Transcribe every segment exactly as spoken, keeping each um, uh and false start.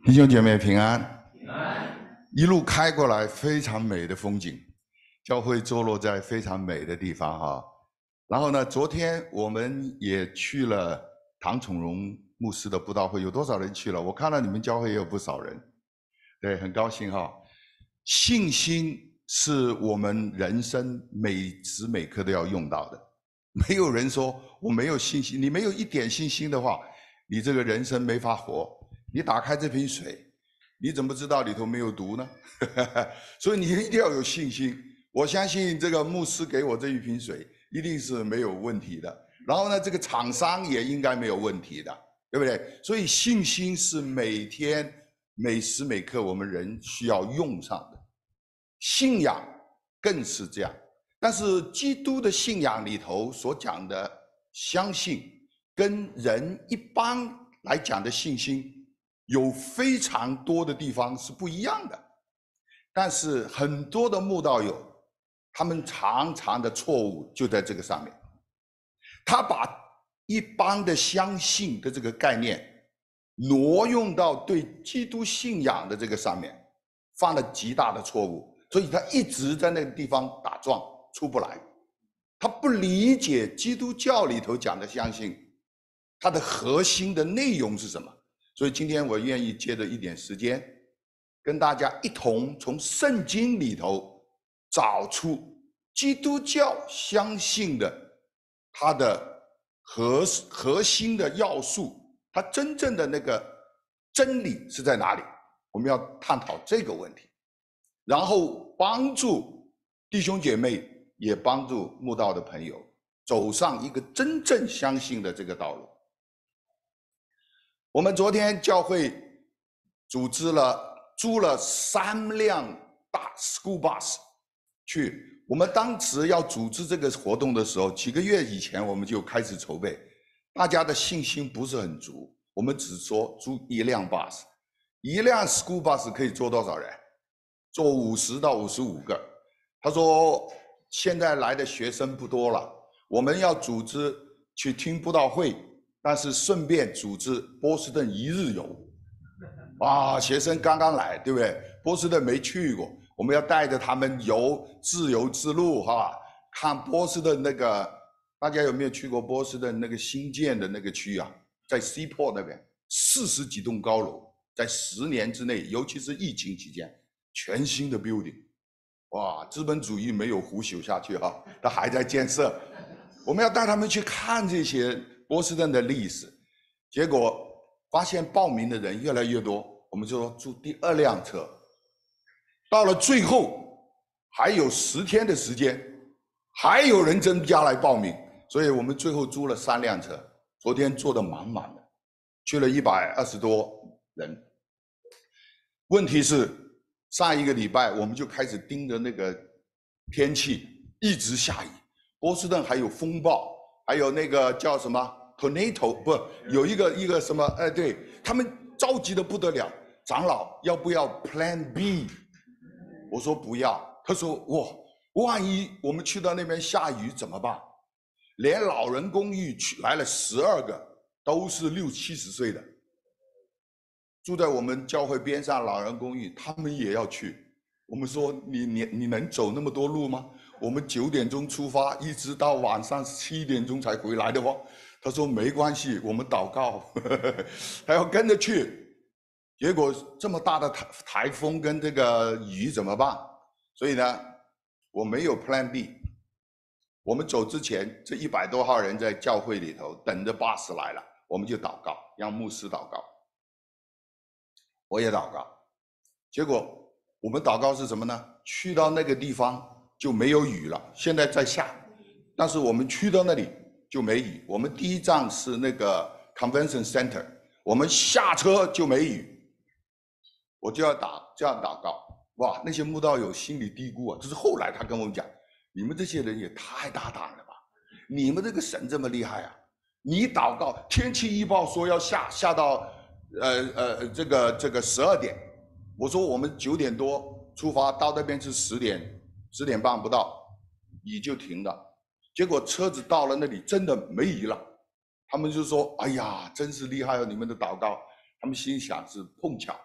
弟兄姐妹平安， 平安。 一路开过来，非常美的风景，教会坐落在非常美的地方哈。然后呢，昨天我们也去了唐宠荣牧师的布道会，有多少人去了？我看到你们教会也有不少人，对，很高兴哈。信心是我们人生每时每刻都要用到的。没有人说我没有信心，你没有一点信心的话，你这个人生没法活。你打开这瓶水，你怎么知道里头没有毒呢？所以你一定要有信心。我相信这个牧师给我这一瓶水一定是没有问题的。然后呢，这个厂商也应该没有问题的，对不对？所以信心是每天每时每刻我们人需要用上的，信仰更是这样。但是基督的信仰里头所讲的相信，跟人一般来讲的信心有非常多的地方是不一样的。但是很多的慕道友，他们常常的错误就在这个上面，他把一般的相信的这个概念挪用到对基督信仰的这个上面，犯了极大的错误，所以他一直在那个地方打转出不来。他不理解基督教里头讲的相信，它的核心的内容是什么。所以今天我愿意借着一点时间，跟大家一同从圣经里头找出基督教相信的它的核核心的要素，它真正的那个真理是在哪里？我们要探讨这个问题，然后帮助弟兄姐妹，也帮助慕道的朋友走上一个真正相信的这个道路。我们昨天教会组织了租了三辆大 school bus 去，我们当时要组织这个活动的时候，几个月以前我们就开始筹备，大家的信心不是很足，我们只说租一辆 bus， 一辆 school bus 可以坐多少人？坐五十到五十五个。他说现在来的学生不多了，我们要组织去听布道会，但是顺便组织波士顿一日游。啊，学生刚刚来，对不对？波士顿没去过，我们要带着他们游自由之路哈，看波士顿那个，大家有没有去过波士顿那个新建的那个区啊？在 Seaport 那边，四十几栋高楼，在十年之内，尤其是疫情期间，全新的 building， 哇，资本主义没有腐朽下去哈，它还在建设。我们要带他们去看这些波士顿的历史，结果发现报名的人越来越多，我们就说租第二辆车。到了最后还有十天的时间，还有人增加来报名，所以我们最后租了三辆车。昨天坐得满满的，去了一百二十多人。问题是上一个礼拜我们就开始盯着那个天气，一直下雨，波士顿还有风暴，还有那个叫什么 tornado， 不，有一个一个什么，哎，对，他们着急的不得了。长老要不要 Plan B？ 我说不要。他说哇，万一我们去到那边下雨怎么办？连老人公寓去来了十二个，都是六七十岁的，住在我们教会边上老人公寓，他们也要去。我们说你你你能走那么多路吗？我们九点钟出发，一直到晚上七点钟才回来的话，他说没关系，我们祷告，呵呵，他要跟着去。结果这么大的台台风跟这个雨怎么办？所以呢，我没有 Plan B。我们走之前，这一百多号人在教会里头等着巴士来了，我们就祷告，让牧师祷告，我也祷告。结果我们祷告是什么呢？去到那个地方就没有雨了，现在在下，但是我们去到那里就没雨。我们第一站是那个 Convention Center， 我们下车就没雨，我就要打这样祷告。哇，那些慕道友心里嘀咕啊，这是后来他跟我们讲，你们这些人也太大胆了吧，你们这个神这么厉害啊，你祷告天气预报说要下下到呃呃这个这个十二点，我说我们九点多出发，到那边是十点十点半不到，雨就停了。结果车子到了那里真的没雨了，他们就说哎呀真是厉害哦，你们的祷告。他们心想是碰巧，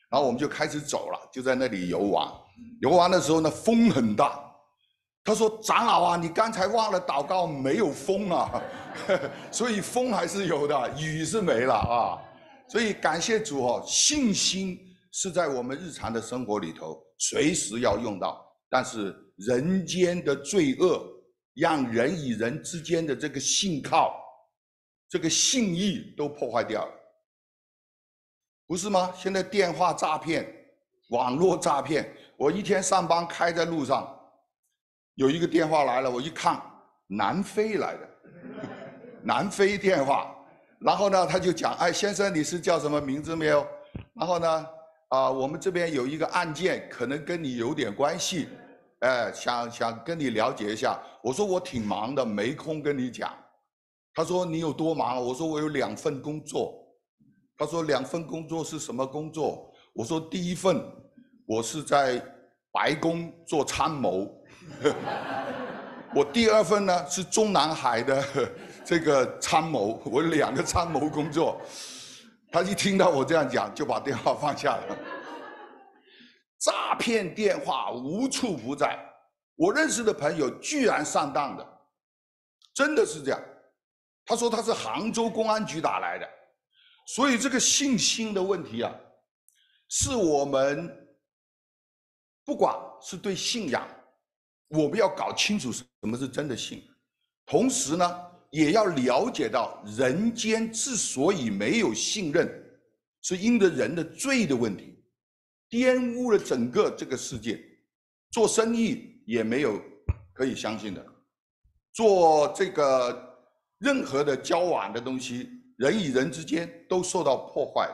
然后我们就开始走了，就在那里游玩。游玩的时候呢，风很大。他说：“长老啊，你刚才忘了祷告，没有风啊，所以风还是有的，雨是没了啊。所以感谢主哦，信心是在我们日常的生活里头随时要用到，但是人间的罪恶让人与人之间的这个信靠、这个信义都破坏掉了，不是吗？现在电话诈骗、网络诈骗，我一天上班开在路上。”有一个电话来了，我一看，南非来的，南非电话，然后呢，他就讲，哎，先生，你是叫什么名字没有？然后呢，啊、呃，我们这边有一个案件，可能跟你有点关系，哎，想想跟你了解一下。我说我挺忙的，没空跟你讲。他说你有多忙？我说我有两份工作。他说两份工作是什么工作？我说第一份，我是在白宫做参谋。我第二份呢是中南海的这个参谋，我有两个参谋工作。他一听到我这样讲，就把电话放下了。诈骗电话无处不在，我认识的朋友居然上当的，真的是这样。他说他是杭州公安局打来的，所以这个信心的问题啊，是我们不管是对信仰。我们要搞清楚什么是真的信，同时呢，也要了解到人间之所以没有信任，是因着人的罪的问题，玷污了整个这个世界。做生意也没有可以相信的，做这个任何的交往的东西，人与人之间都受到破坏。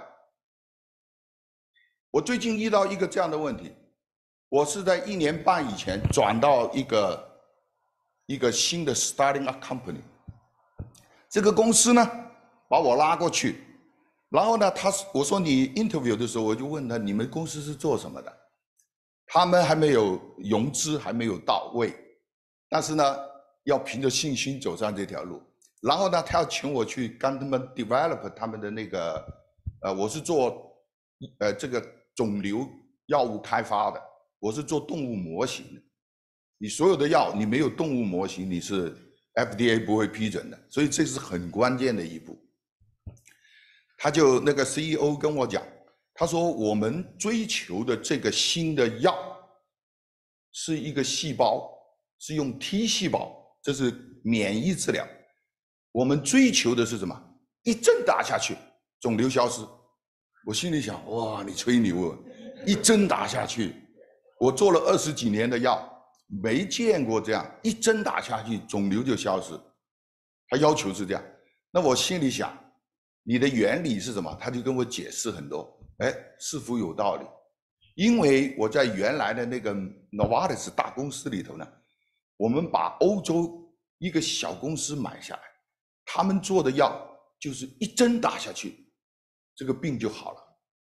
我最近遇到一个这样的问题。我是在一年半以前转到一个一个新的 starting up company， 这个公司呢把我拉过去，然后呢，他我说你 interview 的时候，我就问他你们公司是做什么的？他们还没有融资，还没有到位，但是呢，要凭着信心走上这条路。然后呢，他要请我去跟他们 develop 他们的那个，呃，我是做呃这个肿瘤药物开发的。我是做动物模型的，你所有的药，你没有动物模型，你是 F D A 不会批准的，所以这是很关键的一步。他就那个 C E O 跟我讲，他说我们追求的这个新的药是一个细胞，是用 T 细胞，这是免疫治疗。我们追求的是什么？一针打下去，肿瘤消失。我心里想，哇，你吹牛啊！一针打下去。我做了二十几年的药，没见过这样，一针打下去，肿瘤就消失。他要求是这样，那我心里想，你的原理是什么？他就跟我解释很多，哎，似乎有道理。因为我在原来的那个 Novartis 大公司里头呢，我们把欧洲一个小公司买下来，他们做的药就是一针打下去，这个病就好了。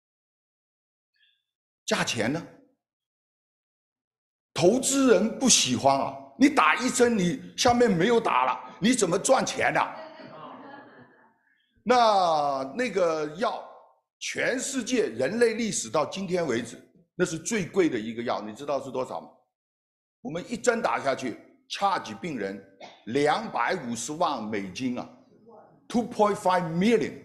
价钱呢？投资人不喜欢啊！你打一针，你下面没有打了，你怎么赚钱呢？那那个药，全世界人类历史到今天为止，那是最贵的一个药，你知道是多少吗？我们一针打下去 ，charge 病人两百五十万美金啊 ，two point five million。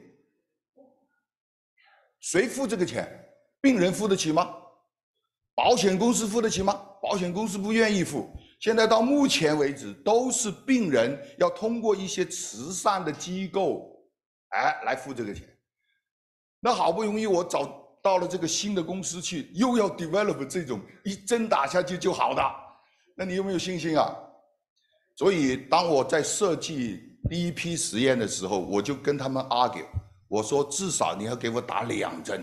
谁付这个钱？病人付得起吗？保险公司付得起吗？保险公司不愿意付。现在到目前为止，都是病人要通过一些慈善的机构，哎，来付这个钱。那好不容易我找到了这个新的公司去，又要 develop 这种一针打下去就好的，那你有没有信心啊？所以当我在设计第一批实验的时候，我就跟他们 argue， 我说至少你要给我打两针。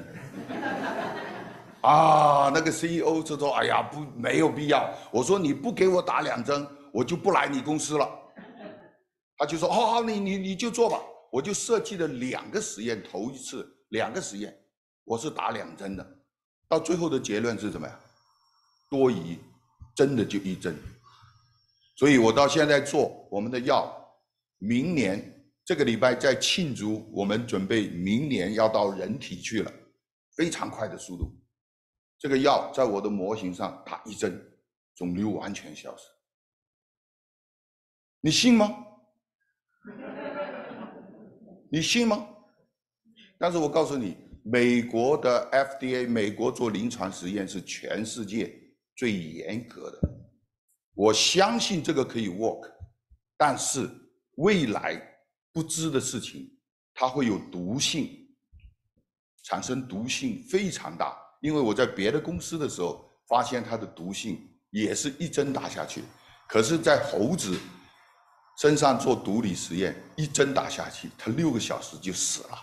啊，那个 C E O 就说：“哎呀，不，没有必要。”我说：“你不给我打两针，我就不来你公司了。”他就说：“好好，你你你就做吧。”我就设计了两个实验，头一次两个实验，我是打两针的。到最后的结论是什么呀？多疑，真的就一针。所以我到现在做我们的药，明年这个礼拜在庆祝，我们准备明年要到人体去了，非常快的速度。 这个药在我的模型上打一针，肿瘤完全消失。你信吗？你信吗？但是我告诉你，美国的 F D A， 美国做临床实验是全世界最严格的。我相信这个可以 work， 但是未来不知的事情，它会有毒性，产生毒性非常大。因为我在别的公司的时候，发现它的毒性也是一针打下去，可是，在猴子身上做毒理实验，一针打下去，它六个小时就死了。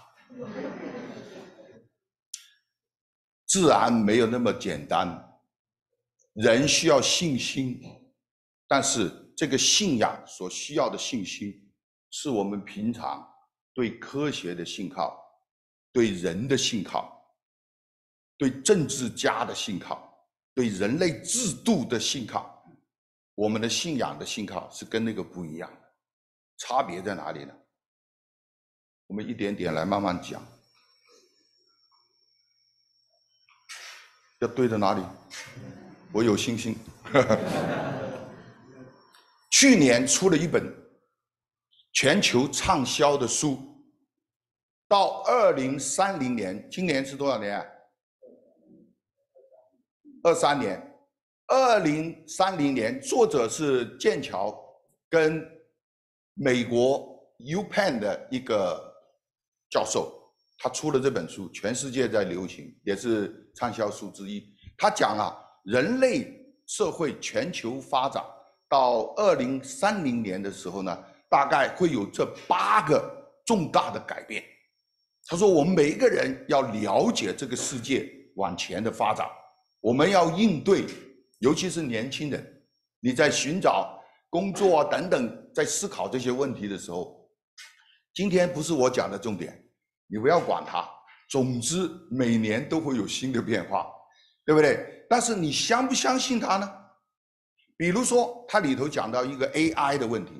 自然没有那么简单，人需要信心，但是这个信仰所需要的信心，是我们平常对科学的信靠，对人的信靠，对政治家的信靠，对人类制度的信靠。我们的信仰的信靠是跟那个不一样的，差别在哪里呢？我们一点点来慢慢讲。要对着哪里？我有信心。去年出了一本全球畅销的书，到二零三零年，今年是多少年？二三年。二零三零年，作者是剑桥跟美国 U Penn 的一个教授，他出了这本书，全世界在流行，也是畅销书之一。他讲啊，人类社会全球发展到二零三零年的时候呢，大概会有这八个重大的改变。他说，我们每一个人要了解这个世界往前的发展，我们要应对。尤其是年轻人，你在寻找工作啊等等，在思考这些问题的时候，今天不是我讲的重点，你不要管它。总之，每年都会有新的变化，对不对？但是你相不相信它呢？比如说，它里头讲到一个 A I 的问题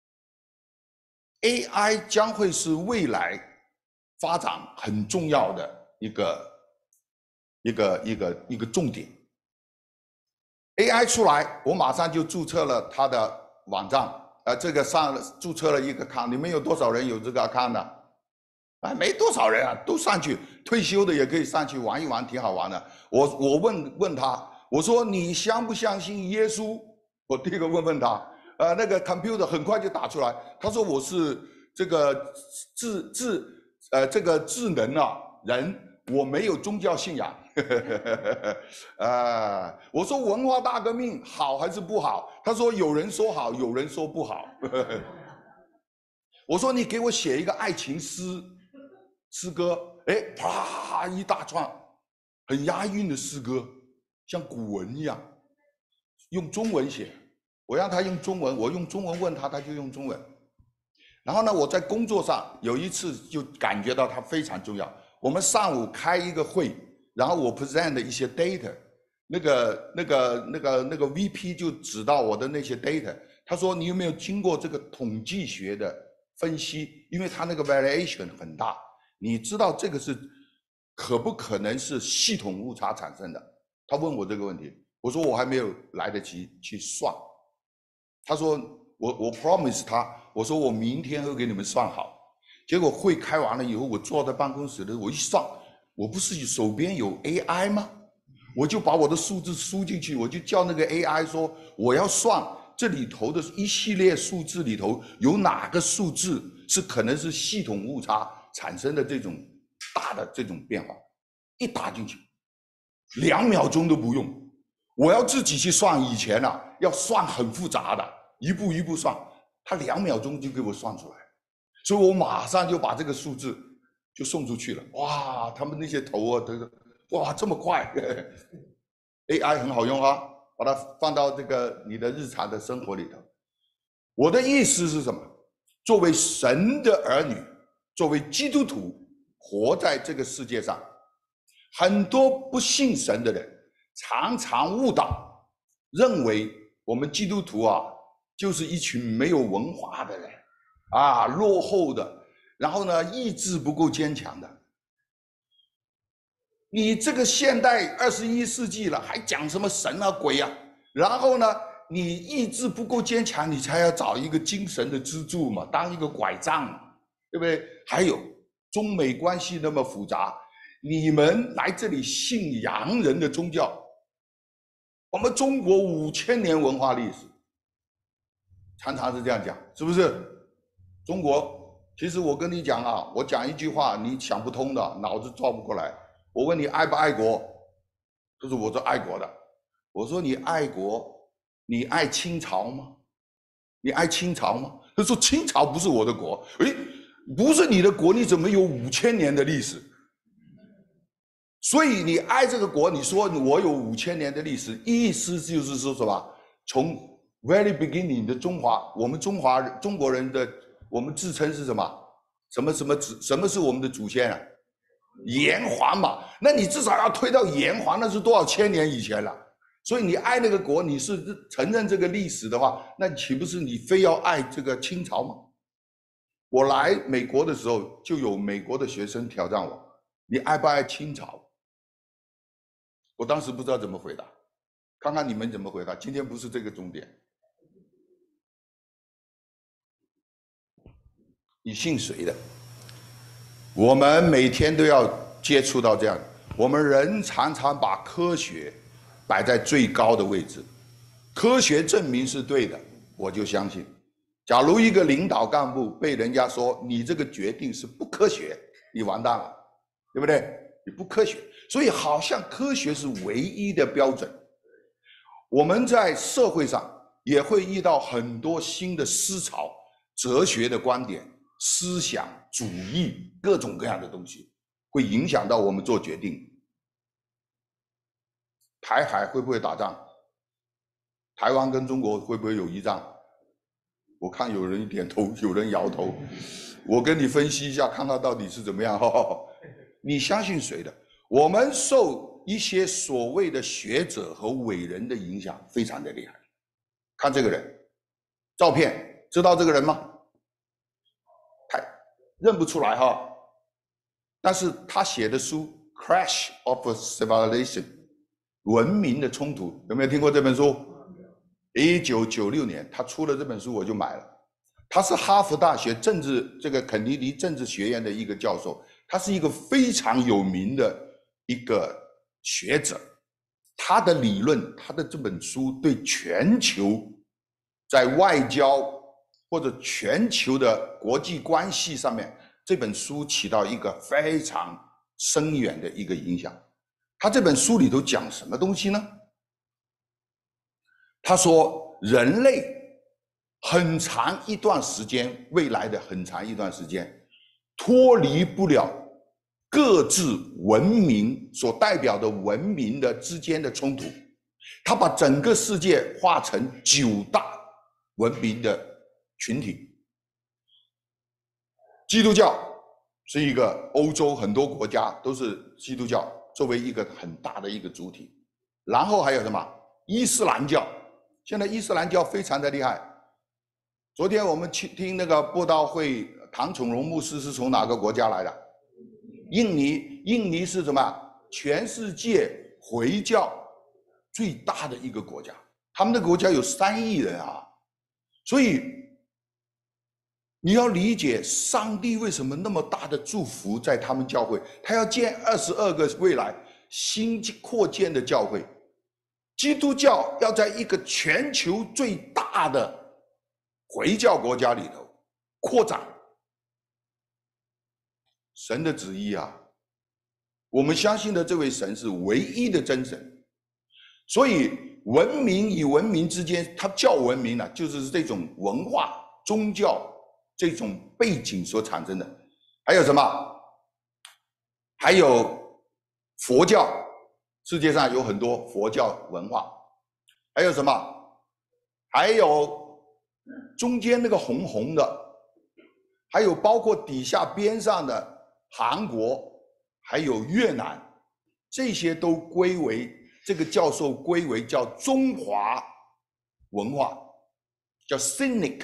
，A I 将会是未来发展很重要的一个一个一个一个重点。A I 出来，我马上就注册了他的网站，呃，这个上注册了一个 account， 你们有多少人有这个 account 呢？啊，没多少人啊，都上去，退休的也可以上去玩一玩，挺好玩的。我我问问他，我说你相不相信耶稣？我第一个问问他，呃，那个 computer 很快就打出来，他说我是这个智智呃这个智能啊人，我没有宗教信仰。啊，我说文化大革命好还是不好？他说有人说好，有人说不好。我说你给我写一个爱情诗诗歌，哎，啪一大串，很押韵的诗歌，像古文一样，用中文写。我让他用中文，我用中文问他，他就用中文。然后呢，我在工作上有一次就感觉到它非常重要。我们上午开一个会。然后我 present 的一些 data， 那个、那个、那个、那个 V P 就指到我的那些 data， 他说你有没有经过这个统计学的分析？因为他那个 variation 很大，你知道这个是可不可能是系统误差产生的？他问我这个问题，我说我还没有来得及去算。他说我我 promise 他，我说我明天会给你们算好。结果会开完了以后，我坐在办公室的，我一算。我不是手边有 A I 吗？我就把我的数字输进去，我就叫那个 A I 说，我要算这里头的一系列数字里头有哪个数字是可能是系统误差产生的这种大的这种变化，一打进去，两秒钟都不用。我要自己去算，以前啊要算很复杂的，一步一步算，他两秒钟就给我算出来，所以我马上就把这个数字。就送出去了，哇！他们那些头啊，都哇这么快，A I 很好用啊，把它放到这个你的日常的生活里头。我的意思是什么？作为神的儿女，作为基督徒，活在这个世界上，很多不信神的人常常误导，认为我们基督徒啊，就是一群没有文化的人啊，落后的。然后呢，意志不够坚强的。 你这个现代二十一世纪了，还讲什么神啊鬼啊？然后呢，你意志不够坚强，你才要找一个精神的支柱嘛，当一个拐杖嘛，对不对？还有中美关系那么复杂，你们来这里信洋人的宗教，我们中国五千年文化历史，常常是这样讲，是不是？中国，其实我跟你讲啊，我讲一句话，你想不通的，脑子转不过来。我问你爱不爱国？就是我说爱国的。我说你爱国，你爱清朝吗？你爱清朝吗？他说清朝不是我的国。诶，不是你的国，你怎么有五千年的历史？所以你爱这个国，你说我有五千年的历史，意思就是说什么？从 very beginning 的中华，我们中华中国人的，我们自称是什么？什么什么什么是我们的祖先啊？炎黄嘛，那你至少要推到炎黄，那是多少千年以前了？所以你爱那个国，你是承认这个历史的话，那岂不是你非要爱这个清朝吗？我来美国的时候，就有美国的学生挑战我：你爱不爱清朝？我当时不知道怎么回答，看看你们怎么回答。今天不是这个重点。你信谁的？我们每天都要接触到这样，我们人常常把科学摆在最高的位置，科学证明是对的，我就相信。假如一个领导干部被人家说你这个决定是不科学，你完蛋了，对不对？你不科学，所以好像科学是唯一的标准。我们在社会上也会遇到很多新的思潮、哲学的观点、思想主义，各种各样的东西会影响到我们做决定。台海会不会打仗？台湾跟中国会不会有一仗？我看有人点头，有人摇头。我跟你分析一下，看看到底是怎么样。你相信谁的？我们受一些所谓的学者和伟人的影响非常的厉害。看这个人，照片，知道这个人吗？太认不出来哈。但是他写的书《Crash of Civilization》，文明的冲突，有没有听过这本书？一九九六年他出了这本书，我就买了。他是哈佛大学政治这个肯尼迪政治学院的一个教授，他是一个非常有名的一个学者。他的理论，他的这本书对全球在外交或者全球的国际关系上面，这本书起到一个非常深远的一个影响。他这本书里头讲什么东西呢？他说人类很长一段时间，未来的很长一段时间脱离不了各自文明所代表的文明的之间的冲突。他把整个世界划成九大文明的群体。基督教是一个欧洲很多国家都是基督教作为一个很大的一个主体，然后还有什么伊斯兰教。现在伊斯兰教非常的厉害。昨天我们去听那个布道会，唐崇荣牧师是从哪个国家来的？印尼。印尼是什么？全世界回教最大的一个国家，他们的国家有三亿人啊。所以你要理解上帝为什么那么大的祝福在他们教会，他要建二十二个未来新扩建的教会。基督教要在一个全球最大的回教国家里头扩展，神的旨意啊！我们相信的这位神是唯一的真神，所以文明与文明之间，它叫文明呢、啊，就是这种文化、宗教这种背景所产生的。还有什么？还有佛教。世界上有很多佛教文化，还有什么？还有中间那个红红的，还有包括底下边上的韩国，还有越南，这些都归为这个教授归为叫中华文化，叫 Sinic，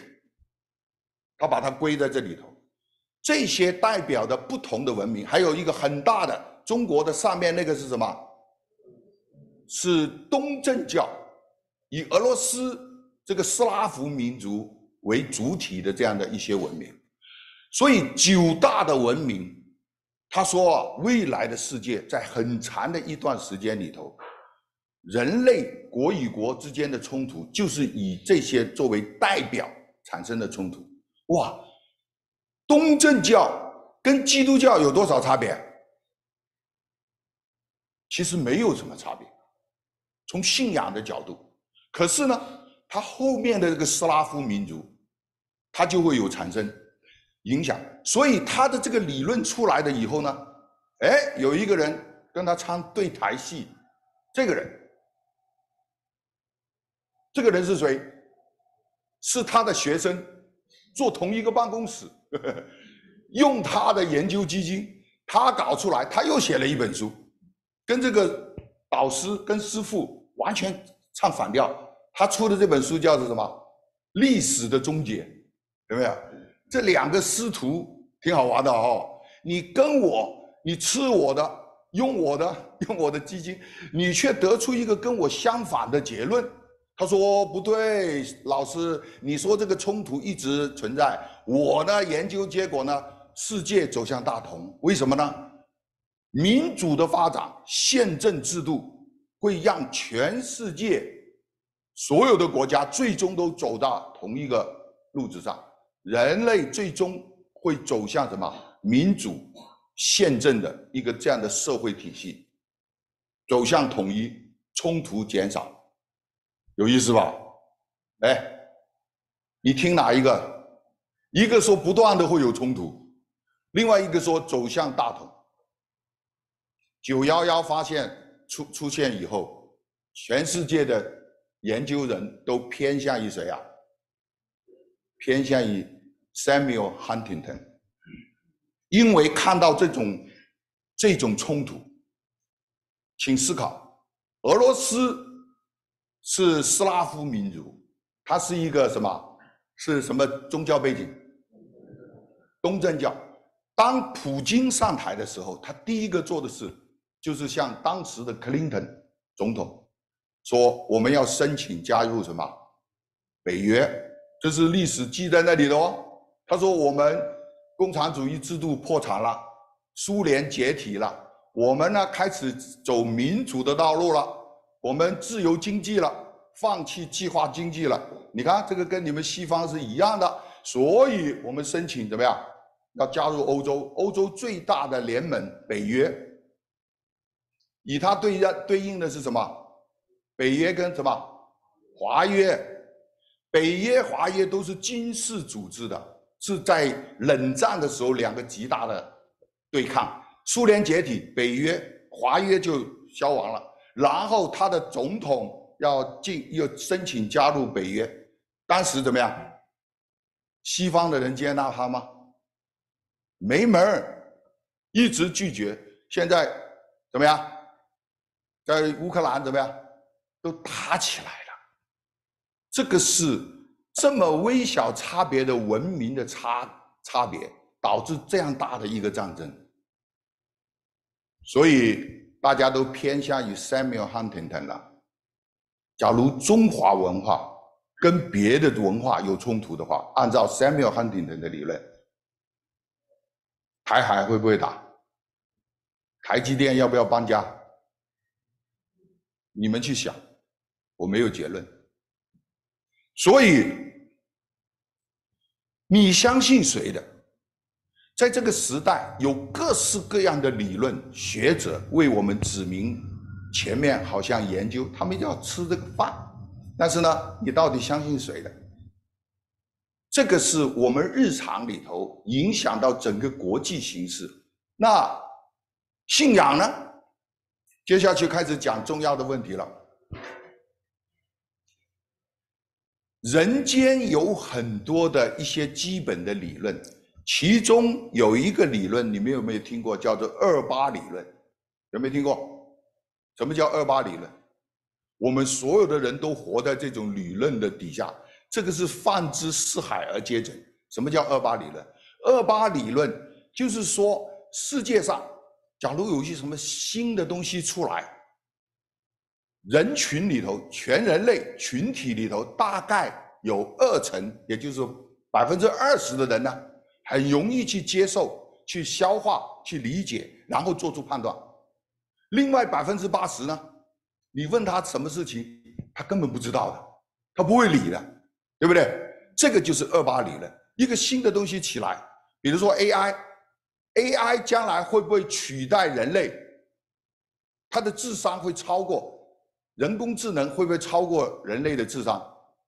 他把它归在这里头。这些代表的不同的文明，还有一个很大的中国的上面那个是什么？是东正教，以俄罗斯这个斯拉夫民族为主体的这样的一些文明。所以九大的文明，他说啊，未来的世界在很长的一段时间里头，人类国与国之间的冲突就是以这些作为代表产生的冲突。哇，东正教跟基督教有多少差别？其实没有什么差别，从信仰的角度。可是呢，它后面的这个斯拉夫民族，它就会有产生影响。所以他的这个理论出来的以后呢，哎，有一个人跟他唱对台戏，这个人，这个人是谁？是他的学生，做同一个办公室，呵呵，用他的研究基金，他搞出来，他又写了一本书，跟这个导师跟师父完全唱反调。他出的这本书叫做什么？历史的终结，有没有？这两个师徒挺好玩的哦。你跟我，你吃我的，用我的，用我的基金，你却得出一个跟我相反的结论。他说不对，老师，你说这个冲突一直存在，我呢研究结果呢，世界走向大同，为什么呢？民主的发展，宪政制度会让全世界所有的国家最终都走到同一个路子上，人类最终会走向什么？民主宪政的一个这样的社会体系，走向统一，冲突减少。有意思吧？哎，你听哪一个？一个说不断的会有冲突，另外一个说走向大同。九一一发现出出现以后，全世界的研究人都偏向于谁啊？偏向于 Samuel Huntington， 因为看到这种这种冲突，请思考，俄罗斯是斯拉夫民族，它是一个什么？是什么宗教背景？东正教。当普京上台的时候，他第一个做的事就是向当时的克林顿总统说，我们要申请加入什么北约，这是历史记在那里的哦。他说我们共产主义制度破产了，苏联解体了，我们呢开始走民主的道路了。我们自由经济了，放弃计划经济了。你看这个跟你们西方是一样的，所以我们申请怎么样？要加入欧洲，欧洲最大的联盟北约，以它对对应的是什么？北约跟什么？华约。北约、华约都是军事组织的，是在冷战的时候两个极大的对抗。苏联解体，北约、华约就消亡了。然后他的总统要进，又申请加入北约，当时怎么样？西方的人接纳他吗？没门儿，一直拒绝。现在怎么样？在乌克兰怎么样？都打起来了。这个是这么微小差别的文明的差差别，导致这样大的一个战争。所以大家都偏向于 Samuel Huntington 了。假如中华文化跟别的文化有冲突的话，按照 Samuel Huntington 的理论，台海会不会打？台积电要不要搬家？你们去想，我没有结论。所以，你相信谁的？在这个时代，有各式各样的理论学者为我们指明前面好像研究，他们要吃这个饭，但是呢，你到底相信谁的？这个是我们日常里头影响到整个国际形势。那信仰呢？接下去开始讲重要的问题了。人间有很多的一些基本的理论，其中有一个理论，你们有没有听过？叫做二八理论，有没有听过？什么叫二八理论？我们所有的人都活在这种理论的底下，这个是泛之四海而皆准。什么叫二八理论？二八理论就是说，世界上假如有一些什么新的东西出来，人群里头，全人类群体里头，大概有二成，也就是百分之二十的人呢，很容易去接受、去消化、去理解，然后做出判断。另外百分之八十呢，你问他什么事情，他根本不知道的，他不会理的，对不对？这个就是二八理论。一个新的东西起来，比如说 A I，A I 将来会不会取代人类？它的智商会超过？人工智能会不会超过人类的智商？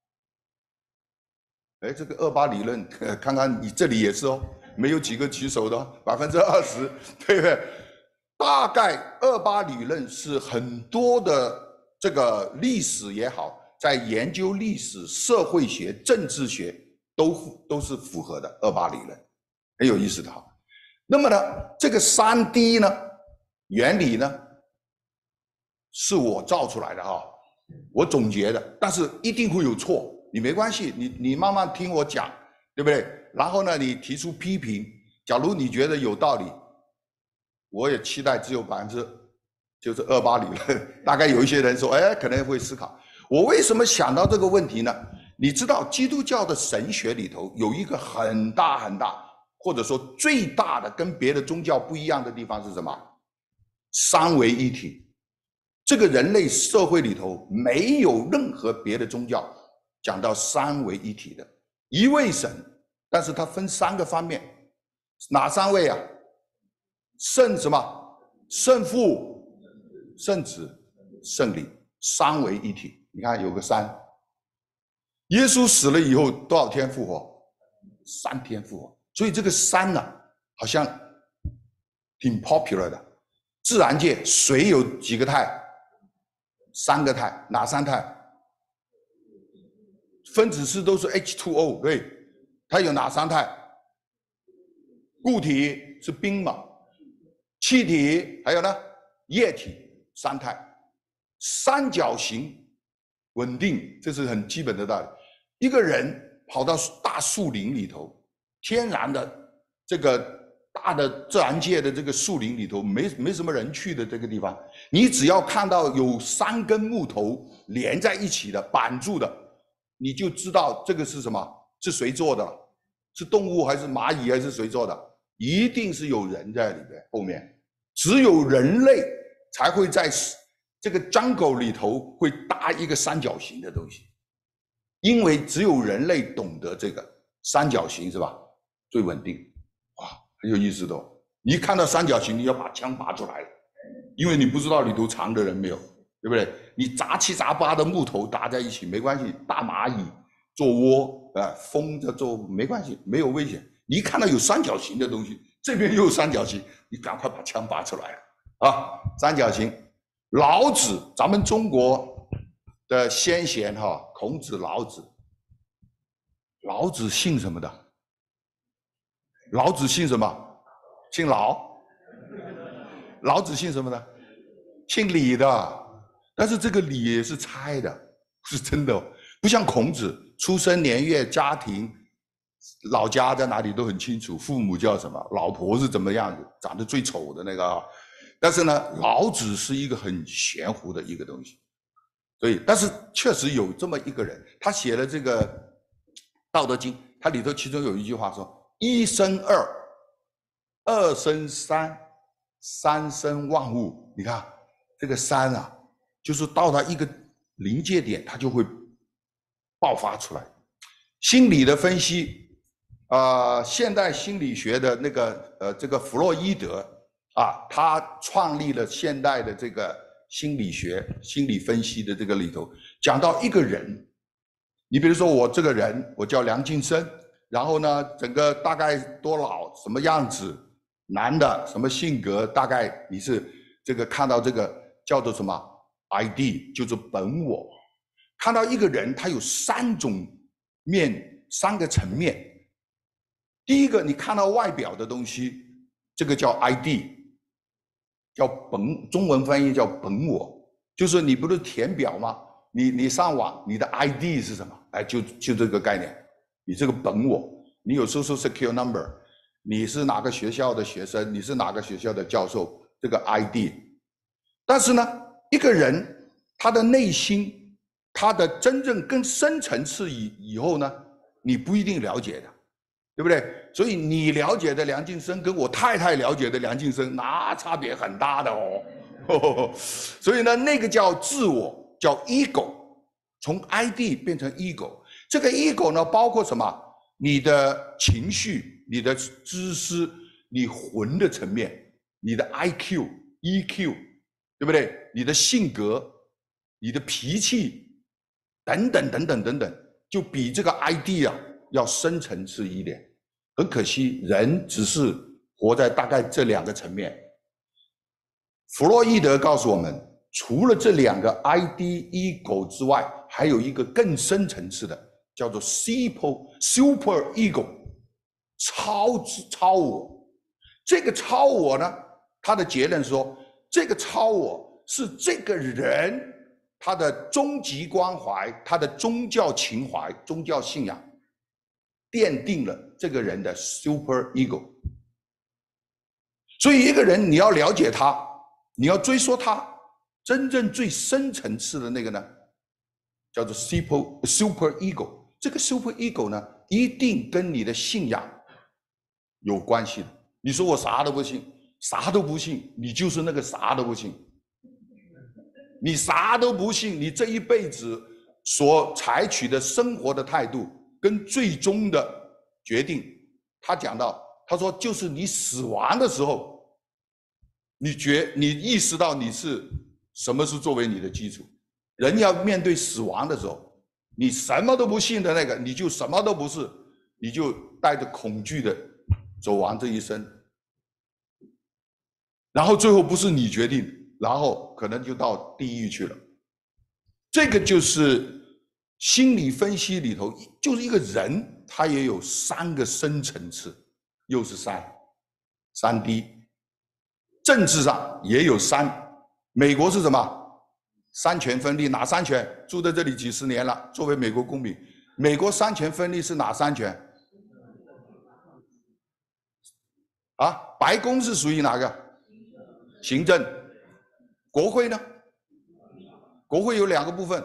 哎，这个二八理论，看看你这里也是哦，没有几个举手的哦，百分之二十，对不对？大概二八理论是很多的这个历史也好，在研究历史、社会学、政治学都都是符合的二八理论，很有意思的哈。那么呢，这个三 D 呢，原理呢？是我造出来的哈，我总结的，但是一定会有错，你没关系，你你慢慢听我讲，对不对？然后呢，你提出批评，假如你觉得有道理，我也期待只有百分之就是二八理论，大概有一些人说，哎，可能会思考。我为什么想到这个问题呢？你知道基督教的神学里头有一个很大很大，或者说最大的跟别的宗教不一样的地方是什么？三位一体。这个人类社会里头没有任何别的宗教讲到三位一体的，一位神，但是它分三个方面，哪三位啊？圣什么？圣父、圣子、圣灵，三位一体。你看有个三，耶稣死了以后多少天复活？三天复活。所以这个三呢、啊，好像挺 popular 的。自然界水有几个态？三个态，哪三态？分子式都是 H 二 O， 对，它有哪三态？固体是冰嘛，气体还有呢液体，三态。三角形稳定，这是很基本的道理。一个人跑到大树林里头，天然的这个大的自然界的这个树林里头，没没什么人去的这个地方，你只要看到有三根木头连在一起的绑住的，你就知道这个是什么？是谁做的？是动物还是蚂蚁还是谁做的？一定是有人在里边后面，只有人类才会在这个 jungle 里头会搭一个三角形的东西，因为只有人类懂得这个三角形是吧？最稳定。哇，很有意思的哦！你一看到三角形，你要把枪拔出来了，因为你不知道里头藏的人没有，对不对？你杂七杂八的木头搭在一起没关系，大蚂蚁做窝，啊，风着做没关系，没有危险。你一看到有三角形的东西，这边又有三角形，你赶快把枪拔出来啊！三角形，老子，咱们中国的先贤哈，孔子、老子，老子姓什么的？老子姓什么？姓老。老子姓什么呢？姓李的。但是这个李也是猜的，是真的、哦，不像孔子，出生年月、家庭、老家在哪里都很清楚，父母叫什么，老婆是怎么样子，长得最丑的那个啊。但是呢，老子是一个很玄乎的一个东西。所以，但是确实有这么一个人，他写了这个《道德经》，他里头其中有一句话说。一生二，二生三，三生万物。你看这个三啊，就是到达一个临界点，它就会爆发出来。心理的分析，啊、呃，现代心理学的那个呃，这个弗洛伊德啊，他创立了现代的这个心理学、心理分析的这个里头，讲到一个人，你比如说我这个人，我叫梁晋生。然后呢，整个大概多老，什么样子，男的什么性格，大概你是这个看到这个叫做什么 I D， 就是本我。看到一个人，他有三种面，三个层面。第一个，你看到外表的东西，这个叫 I D， 叫本，中文翻译叫本我，就是你不是填表吗？你你上网，你的 I D 是什么？哎，就就这个概念。你这个本我，你有 social security number， 你是哪个学校的学生，你是哪个学校的教授， 这个 idea。但是呢，一个人他的内心，他的真正更深层次以以后呢，你不一定了解的，对不对？所以你了解的梁晋生跟我太太了解的梁晋生，那差别很大的哦。所以呢，那个叫自我，叫 ego， 从 id 变成 ego。这个 ego 呢，包括什么？你的情绪、你的知识、你魂的层面、你的 I Q、E Q， 对不对？你的性格、你的脾气等等等等等等，就比这个 id 啊要深层次一点。很可惜，人只是活在大概这两个层面。弗洛伊德告诉我们，除了这两个 id、ego 之外，还有一个更深层次的，叫做 super super ego， 超超我。这个超我呢，他的结论说，这个超我是这个人他的终极关怀、他的宗教情怀、宗教信仰，奠定了这个人的 super ego。所以一个人你要了解他，你要追溯他真正最深层次的那个呢，叫做 super super ego。这个 super ego 呢，一定跟你的信仰有关系的。你说我啥都不信，啥都不信，你就是那个啥都不信。你啥都不信，你这一辈子所采取的生活的态度跟最终的决定，他讲到，他说就是你死亡的时候。你觉你意识到你是什么是作为你的基础？人要面对死亡的时候，你什么都不信的那个，你就什么都不是，你就带着恐惧的走完这一生，然后最后不是你决定，然后可能就到地狱去了。这个就是心理分析里头，就是一个人他也有三个深层次，又是三三 D。政治上也有三，美国是什么？三权分立，哪三权？住在这里几十年了，作为美国公民，美国三权分立是哪三权？啊，白宫是属于哪个？行政。国会呢？国会有两个部分，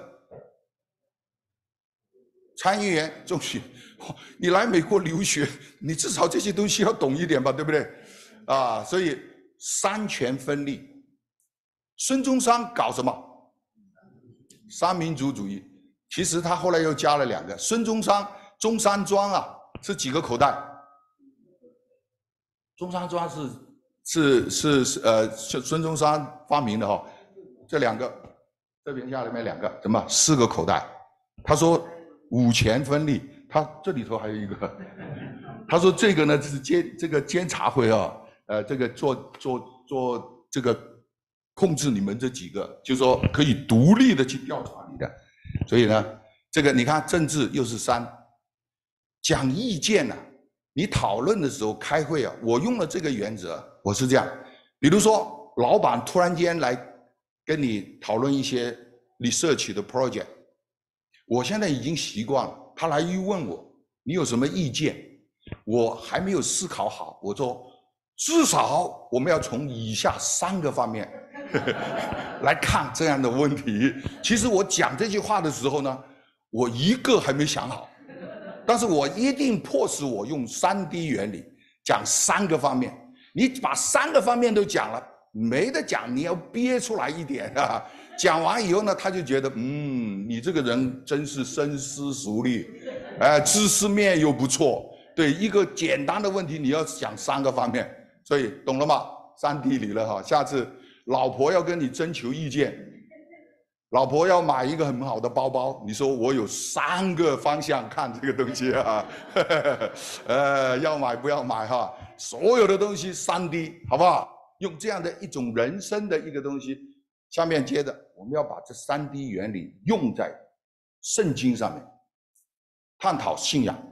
参议员、众议员。你来美国留学，你至少这些东西要懂一点吧，对不对？啊，所以。三权分立，孙中山搞什么？三民主主义。其实他后来又加了两个。孙中山中山装啊，是几个口袋？中山装是是是是呃，孙中山发明的哈、哦。这两个，这边下面两个，什么？四个口袋。他说五权分立，他这里头还有一个。他说这个呢是监这个监察会啊。呃，这个做做做这个控制你们这几个，就是说可以独立的去调查你的，所以呢，这个你看政治又是三，讲意见呢、啊，你讨论的时候开会啊，我用了这个原则，我是这样，比如说老板突然间来跟你讨论一些 research 的 project， 我现在已经习惯了，他来一问我你有什么意见，我还没有思考好，我说。至少我们要从以下三个方面呵呵来看这样的问题。其实我讲这句话的时候呢，我一个还没想好，但是我一定迫使我用三 D 原理讲三个方面。你把三个方面都讲了，没得讲，你要憋出来一点啊。讲完以后呢，他就觉得，嗯，你这个人真是深思熟虑，哎、呃，知识面又不错。对一个简单的问题，你要讲三个方面。所以懂了吗？三 D 理了哈。下次老婆要跟你征求意见，老婆要买一个很好的包包，你说我有三个方向看这个东西啊，呃，要买不要买哈？所有的东西三 D 好不好？用这样的一种人生的一个东西，下面接着我们要把这三 D 原理用在圣经上面，探讨信仰。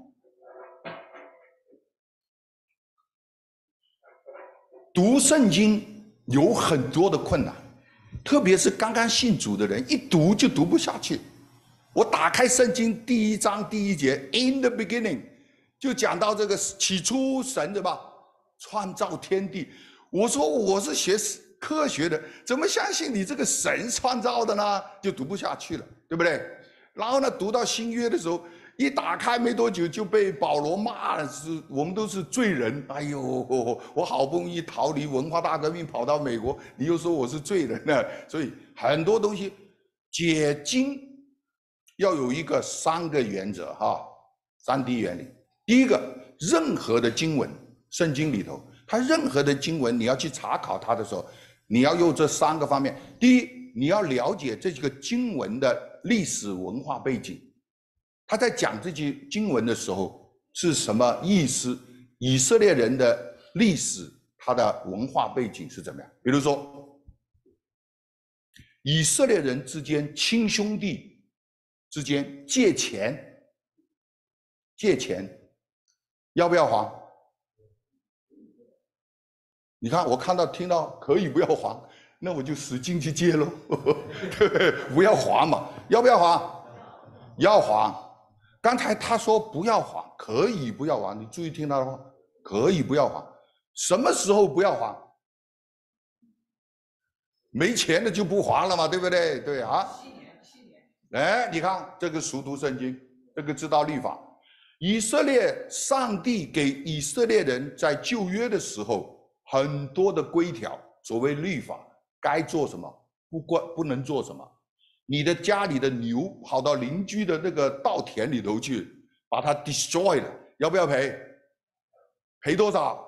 读圣经有很多的困难，特别是刚刚信主的人，一读就读不下去。我打开圣经第一章第一节 ，In the beginning， 就讲到这个起初神的吧，创造天地。我说我是学科学的，怎么相信你这个神创造的呢？就读不下去了，对不对？然后呢，读到新约的时候，一打开没多久就被保罗骂了，是我们都是罪人。哎呦，我好不容易逃离文化大革命跑到美国，你又说我是罪人呢？所以很多东西解经要有一个三个原则哈，三 D 原理。第一个，任何的经文，圣经里头，它任何的经文你要去查考它的时候，你要用这三个方面。第一，你要了解这个经文的历史文化背景，他在讲这句经文的时候是什么意思？以色列人的历史，他的文化背景是怎么样？比如说，以色列人之间亲兄弟之间借钱，借钱要不要还？你看，我看到听到可以不要还，那我就使劲去借喽，不要还嘛，要不要还？要还。刚才他说不要还，可以不要还，你注意听他的话，可以不要还。什么时候不要还？没钱的就不还了嘛，对不对？对啊。七年，七年。哎，你看这个熟读圣经，这个知道律法。以色列，上帝给以色列人在旧约的时候很多的规条，所谓律法，该做什么，不关不能做什么。你的家里的牛跑到邻居的那个稻田里头去，把它 destroy 了，要不要赔？赔多少？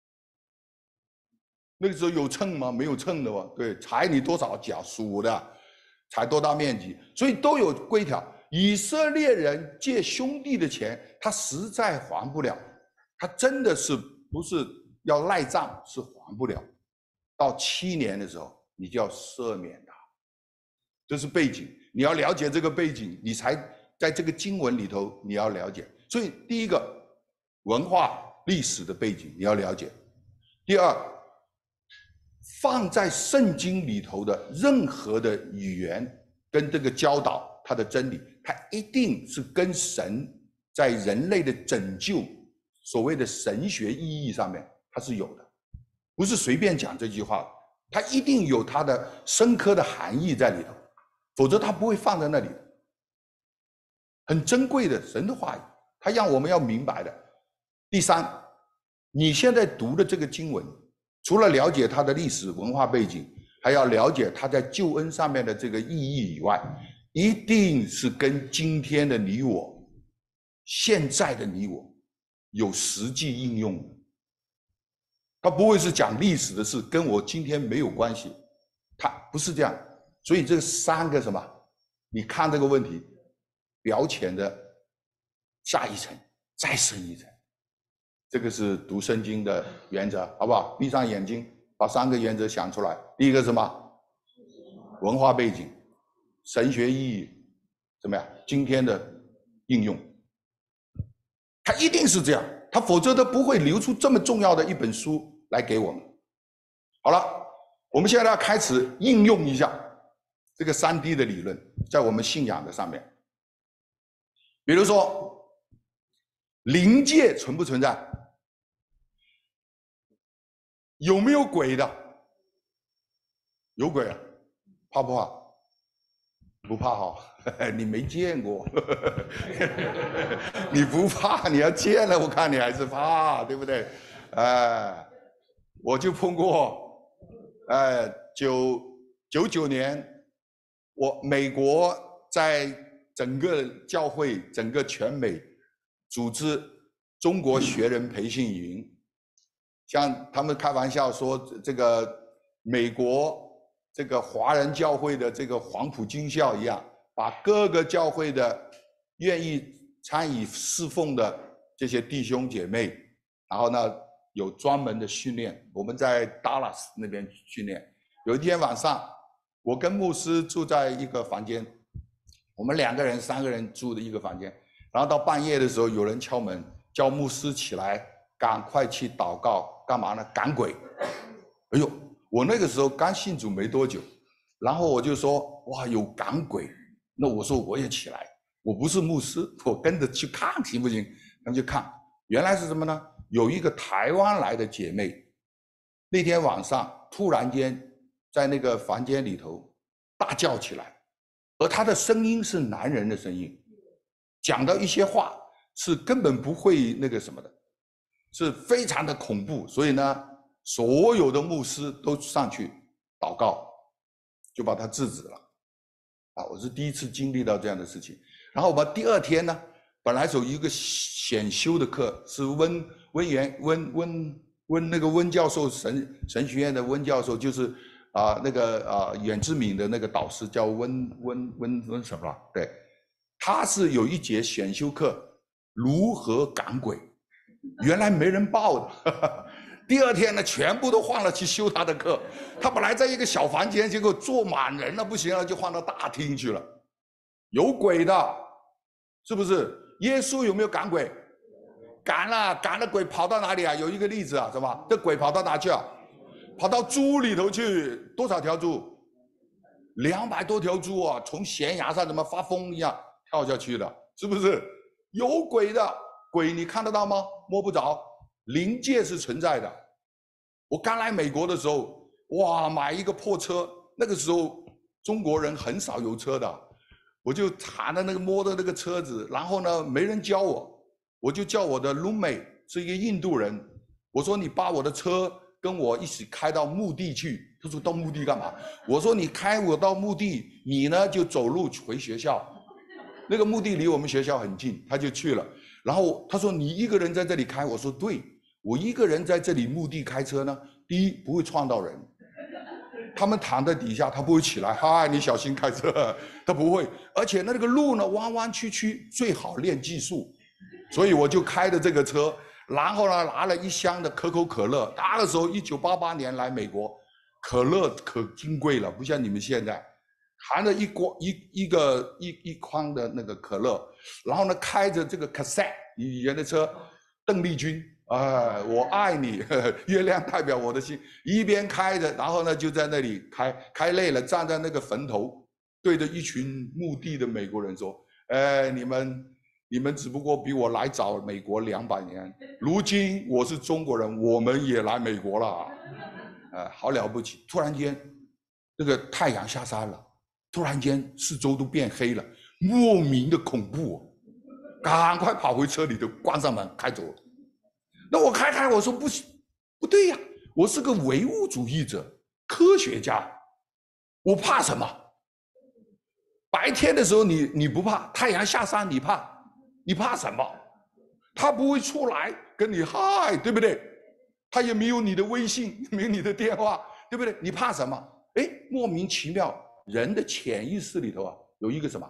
那个时候有秤吗？没有秤的嘛。对，踩你多少脚数的，踩多大面积，所以都有规条。以色列人借兄弟的钱，他实在还不了，他真的是不是要赖账，是还不了。到七年的时候，你就要赦免他。这是背景，你要了解这个背景，你才在这个经文里头你要了解。所以第一个，文化历史的背景你要了解。第二，放在圣经里头的任何的语言跟这个教导，它的真理，它一定是跟神在人类的拯救，所谓的神学意义上面，它是有的，不是随便讲这句话，它一定有它的深刻的含义在里头。否则他不会放在那里，很珍贵的神的话语，他让我们要明白的。第三，你现在读的这个经文，除了了解它的历史文化背景，还要了解它在救恩上面的这个意义以外，一定是跟今天的你我、现在的你我有实际应用的。它不会是讲历史的事，跟我今天没有关系，它不是这样。所以这三个什么？你看这个问题，表浅的下一层，再深一层，这个是读圣经的原则，好不好？闭上眼睛，把三个原则想出来。第一个什么？文化背景、神学意义，怎么样？今天的应用，它一定是这样，它否则它不会留出这么重要的一本书来给我们。好了，我们现在要开始应用一下这个三 D 的理论在我们信仰的上面。比如说，灵界存不存在？有没有鬼的？有鬼啊，怕不怕？不怕哈，你没见过，你不怕，你要见了，我看你还是怕，对不对？哎，我就碰过，哎，九九九年。我美国在整个教会、整个全美组织中国学人培训营，像他们开玩笑说，这个美国这个华人教会的这个黄埔军校一样，把各个教会的愿意参与侍奉的这些弟兄姐妹，然后呢有专门的训练。我们在 Dallas 那边训练，有一天晚上，我跟牧师住在一个房间，我们两个人、三个人住的一个房间。然后到半夜的时候，有人敲门，叫牧师起来，赶快去祷告，干嘛呢？赶鬼。哎呦，我那个时候刚信主没多久，然后我就说，哇，有赶鬼，那我说我也起来，我不是牧师，我跟着去看行不行？他们就看，原来是什么呢？有一个台湾来的姐妹，那天晚上突然间在那个房间里头大叫起来，而他的声音是男人的声音，讲到一些话是根本不会那个什么的，是非常的恐怖。所以呢，所有的牧师都上去祷告，就把他制止了。啊，我是第一次经历到这样的事情。然后我们第二天呢，本来有一个选修的课，是温温元温温温那个温教授神神学院的温教授，就是啊、呃、那个啊、呃、远志敏的那个导师叫温温温温什么了？对，他是有一节选修课如何赶鬼，原来没人报的。呵呵，第二天呢，全部都换了去修他的课。他本来在一个小房间，结果坐满人了，不行了，就换到大厅去了。有鬼的，是不是？耶稣有没有赶鬼？赶了，赶了鬼跑到哪里啊？有一个例子啊，是吧？这鬼跑到哪去啊？跑到猪里头去。多少条猪？两百多条猪啊，从悬崖上怎么发疯一样跳下去的，是不是？有鬼的，鬼你看得到吗？摸不着。灵界是存在的。我刚来美国的时候，哇，买一个破车，那个时候中国人很少有车的，我就喊着那个摸着那个车子，然后呢，没人教我，我就叫我的 roommate 是一个印度人，我说你把我的车跟我一起开到墓地去。他说到墓地干嘛？我说你开我到墓地，你呢就走路回学校。那个墓地离我们学校很近，他就去了。然后他说你一个人在这里开，我说对，我一个人在这里墓地开车呢，第一不会撞到人，他们躺在底下，他不会起来，嗨，你小心开车，他不会。而且那个路呢弯弯曲曲，最好练技术。所以我就开着这个车，然后呢拿了一箱的可口可乐。那个时候一九八八年来美国，可乐可金贵了，不像你们现在。含着一锅一一个一一筐的那个可乐，然后呢开着这个 cassette 以前的车，邓丽君啊、呃，我爱你，呵呵，月亮代表我的心，一边开着，然后呢就在那里开开累了，站在那个坟头，对着一群墓地的美国人说：“哎，你们你们只不过比我来早美国两百年，如今我是中国人，我们也来美国了，啊、呃，好了不起！”突然间，这个太阳下山了。突然间，四周都变黑了，莫名的恐怖、哦，赶快跑回车里头，关上门，开走了。那我开开，我说不行，不对呀，我是个唯物主义者，科学家，我怕什么？白天的时候你你不怕，太阳下山你怕，你怕什么？他不会出来跟你嗨，对不对？他也没有你的微信，没有你的电话，对不对？你怕什么？哎，莫名其妙。人的潜意识里头啊，有一个什么？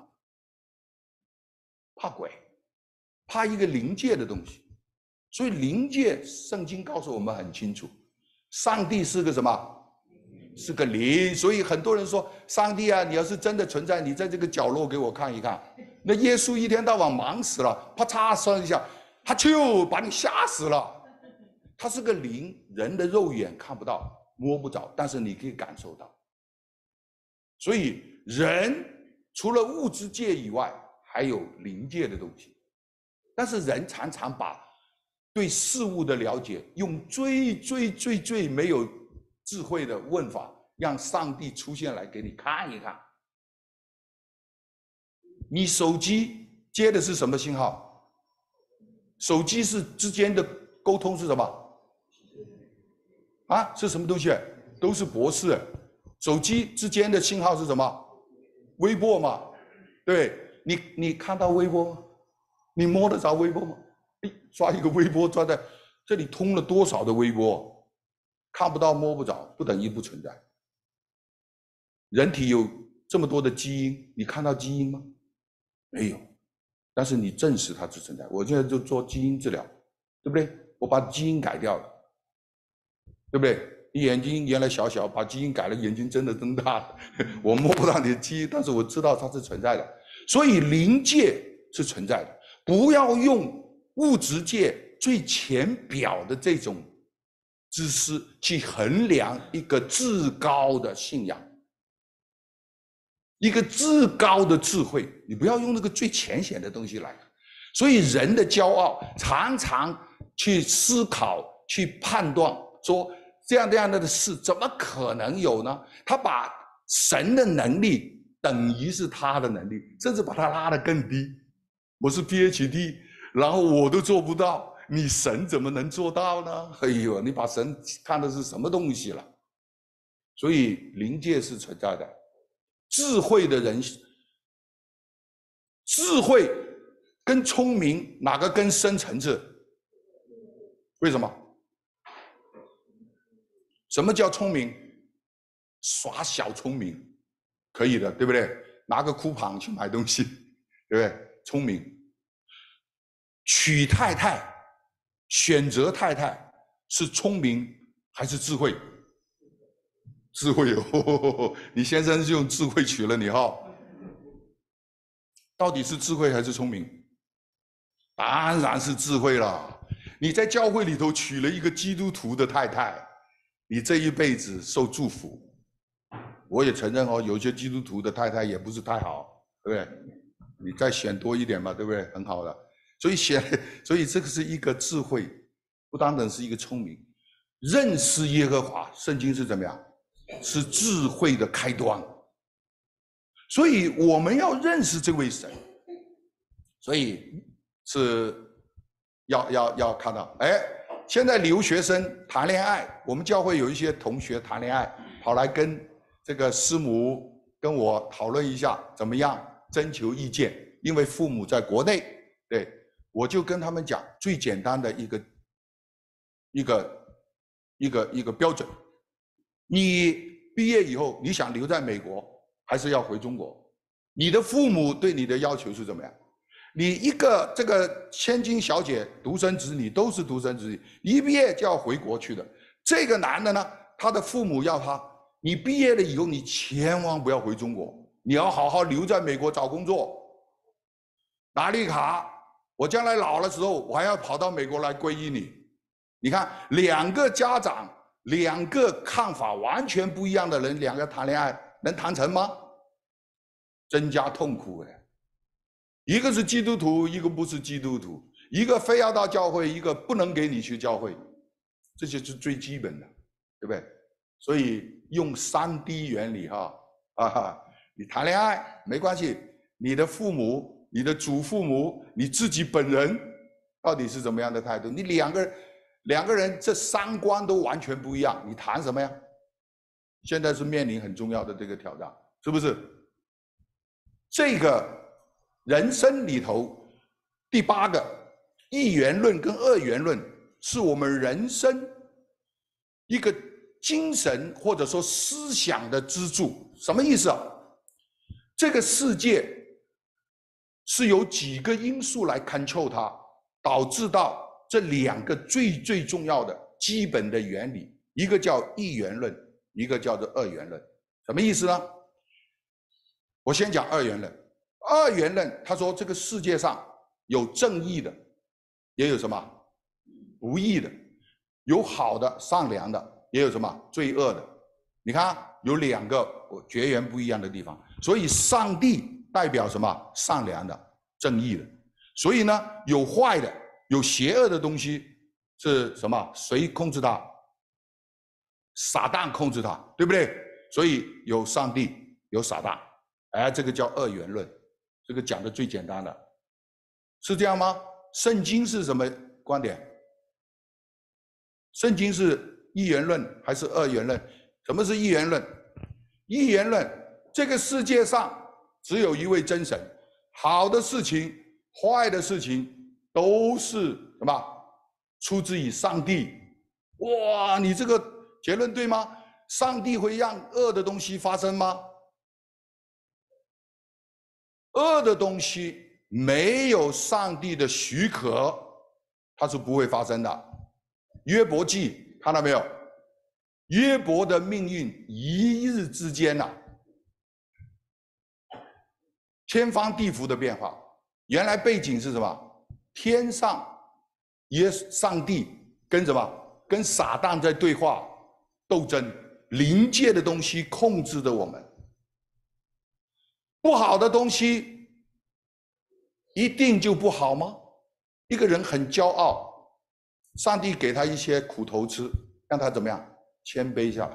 怕鬼，怕一个灵界的东西。所以灵界，圣经告诉我们很清楚，上帝是个什么？是个灵。所以很多人说，上帝啊，你要是真的存在，你在这个角落给我看一看。那耶稣一天到晚忙死了，啪嚓声一下，他就把你吓死了。他是个灵，人的肉眼看不到，摸不着，但是你可以感受到。所以人除了物质界以外，还有灵界的东西。但是人常常把对事物的了解用最最最最没有智慧的问法，让上帝出现来给你看一看。你手机接的是什么信号？手机是之间的沟通是什么？啊，是什么东西？都是博士。手机之间的信号是什么？微波嘛，对，你你看到微波吗？你摸得着微波吗？刷一个微波，抓在这里通了多少的微波？看不到摸不着，不等于不存在。人体有这么多的基因，你看到基因吗？没有，但是你证实它是存在。我现在就做基因治疗，对不对？我把基因改掉了，对不对？你眼睛原来小小，把基因改了，眼睛真的增大了。我摸不到你的基因，但是我知道它是存在的。所以灵界是存在的，不要用物质界最浅表的这种知识去衡量一个至高的信仰，一个至高的智慧。你不要用那个最浅显的东西来。所以人的骄傲常常去思考、去判断，说这样这样的事，怎么可能有呢？他把神的能力等于是他的能力，甚至把他拉得更低。我是 P H D， 然后我都做不到，你神怎么能做到呢？哎呦，你把神看的是什么东西了？所以灵界是存在的，智慧的人，智慧跟聪明哪个更深层次？为什么？什么叫聪明？耍小聪明可以的，对不对？拿个酷旁去买东西，对不对？聪明。娶太太，选择太太是聪明还是智慧？智慧哦，你先生是用智慧娶了你哈，到底是智慧还是聪明？当然是智慧了。你在教会里头娶了一个基督徒的太太，你这一辈子受祝福。我也承认哦，有些基督徒的太太也不是太好，对不对？你再选多一点嘛，对不对？很好的。所以选，所以这个是一个智慧，不单单是一个聪明。认识耶和华，圣经是怎么样？是智慧的开端。所以我们要认识这位神，所以是要要要看到，哎，现在留学生谈恋爱，我们教会有一些同学谈恋爱，跑来跟这个师母跟我讨论一下怎么样，征求意见，因为父母在国内，对，我就跟他们讲最简单的一个一个一个一个标准，你毕业以后你想留在美国还是要回中国？你的父母对你的要求是怎么样？你一个这个千金小姐独生子女都是独生子女，一毕业就要回国去的。这个男的呢，他的父母要他，你毕业了以后你千万不要回中国，你要好好留在美国找工作，拿绿卡，我将来老的时候我还要跑到美国来皈依你。你看两个家长两个看法完全不一样的人，两个谈恋爱能谈成吗？增加痛苦哎。一个是基督徒，一个不是基督徒，一个非要到教会，一个不能给你去教会，这些是最基本的，对不对？所以用三 D 原理哈啊哈，你谈恋爱没关系，你的父母、你的祖父母、你自己本人到底是怎么样的态度？你两个人两个人这三观都完全不一样，你谈什么呀？现在是面临很重要的这个挑战，是不是？这个人生里头第八个一元论跟二元论是我们人生一个精神或者说思想的支柱。什么意思啊？这个世界是由几个因素来 control 它，导致到这两个最最重要的基本的原理，一个叫一元论，一个叫做二元论。什么意思呢？我先讲二元论。二元论他说这个世界上有正义的，也有什么不义的，有好的善良的，也有什么罪恶的。你看有两个绝缘不一样的地方，所以上帝代表什么？善良的、正义的。所以呢，有坏的、有邪恶的东西是什么？谁控制它？撒旦控制它，对不对？所以有上帝，有撒旦，哎，这个叫二元论。这个讲的最简单的，是这样吗？圣经是什么观点？圣经是一元论还是二元论？什么是一元论？一元论，这个世界上只有一位真神，好的事情、坏的事情都是什么？出自于上帝。哇，你这个结论对吗？上帝会让恶的东西发生吗？恶的东西没有上帝的许可，它是不会发生的。约伯记看到没有？约伯的命运一日之间呐、啊，天翻地覆的变化。原来背景是什么？天上耶上帝跟什么？跟撒旦在对话斗争，灵界的东西控制着我们。不好的东西一定就不好吗？一个人很骄傲，上帝给他一些苦头吃，让他怎么样？ 谦卑下来。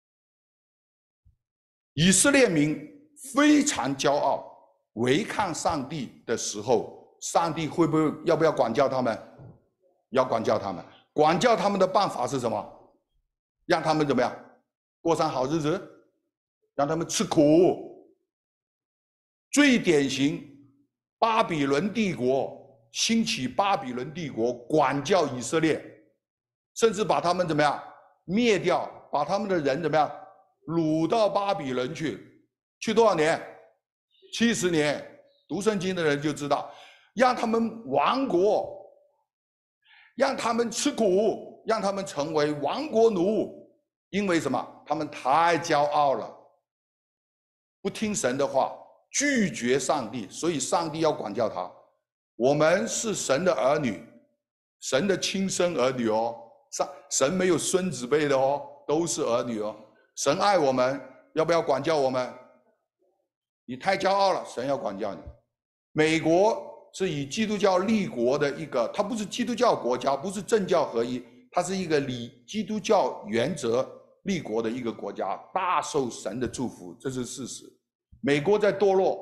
以色列民非常骄傲，违抗上帝的时候，上帝会不会要不要管教他们？要管教他们。管教他们的办法是什么？让他们怎么样过上好日子？让他们吃苦。最典型，巴比伦帝国兴起，巴比伦帝国管教以色列，甚至把他们怎么样灭掉，把他们的人怎么样掳到巴比伦去，去多少年？七十年。读圣经的人就知道，让他们亡国，让他们吃苦，让他们成为亡国奴。因为什么？他们太骄傲了，不听神的话，拒绝上帝，所以上帝要管教他。我们是神的儿女，神的亲生儿女哦，神没有孙子辈的哦，都是儿女哦。神爱我们，要不要管教我们？你太骄傲了，神要管教你。美国是以基督教立国的一个，它不是基督教国家，不是政教合一，它是一个以基督教原则立国的一个国家，大受神的祝福，这是事实。美国在堕落。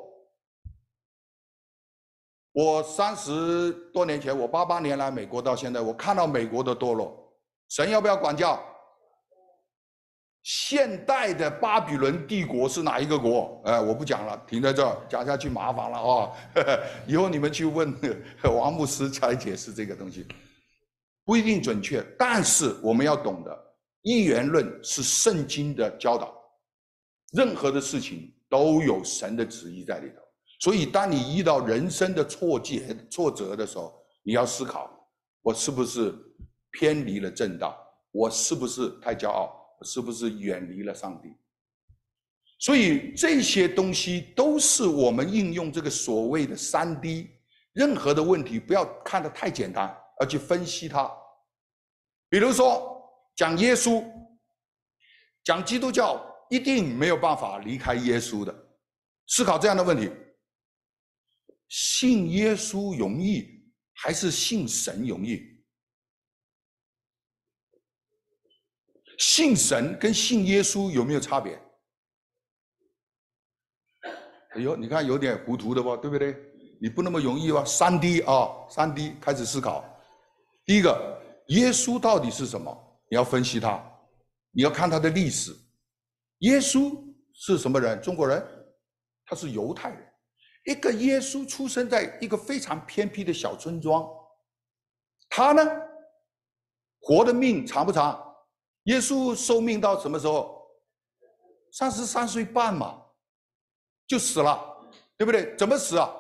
我三十多年前，我八八年来美国到现在，我看到美国的堕落，神要不要管教？现代的巴比伦帝国是哪一个国？哎，我不讲了，停在这儿，讲下去麻烦了啊！以后你们去问王牧师才解释这个东西，不一定准确，但是我们要懂得，一元论是圣经的教导，任何的事情都有神的旨意在里头。所以，当你遇到人生的挫折、挫折的时候，你要思考：我是不是偏离了正道？我是不是太骄傲？我是不是远离了上帝？所以这些东西都是我们应用这个所谓的三 D。任何的问题不要看得太简单，要去分析它。比如说讲耶稣，讲基督教，一定没有办法离开耶稣的。思考这样的问题。信耶稣容易还是信神容易？信神跟信耶稣有没有差别？哎呦，你看有点糊涂的吧，对不对？你不那么容易吧？三 D 啊，三 D 开始思考。第一个，耶稣到底是什么？你要分析他，你要看他的历史。耶稣是什么人？中国人，他是犹太人。一个耶稣出生在一个非常偏僻的小村庄，他呢，活的命长不长？耶稣寿命到什么时候？三十三岁半嘛，就死了，对不对？怎么死啊？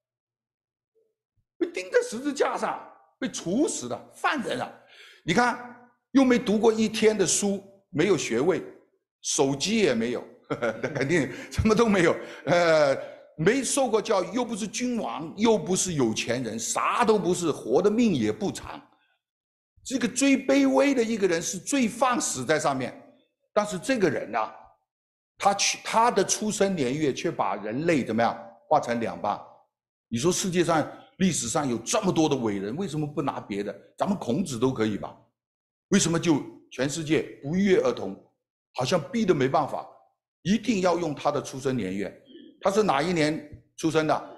被钉在十字架上，被处死的犯人啊！你看，又没读过一天的书，没有学位，手机也没有，那肯定什么都没有，呃。没受过教育，又不是君王，又不是有钱人，啥都不是，活的命也不长。这个最卑微的一个人是罪犯死在上面，但是这个人呢、啊，他去他的出生年月却把人类怎么样划成两半。你说世界上历史上有这么多的伟人，为什么不拿别的？咱们孔子都可以吧？为什么就全世界不约而同，好像逼得没办法，一定要用他的出生年月？他是哪一年出生的？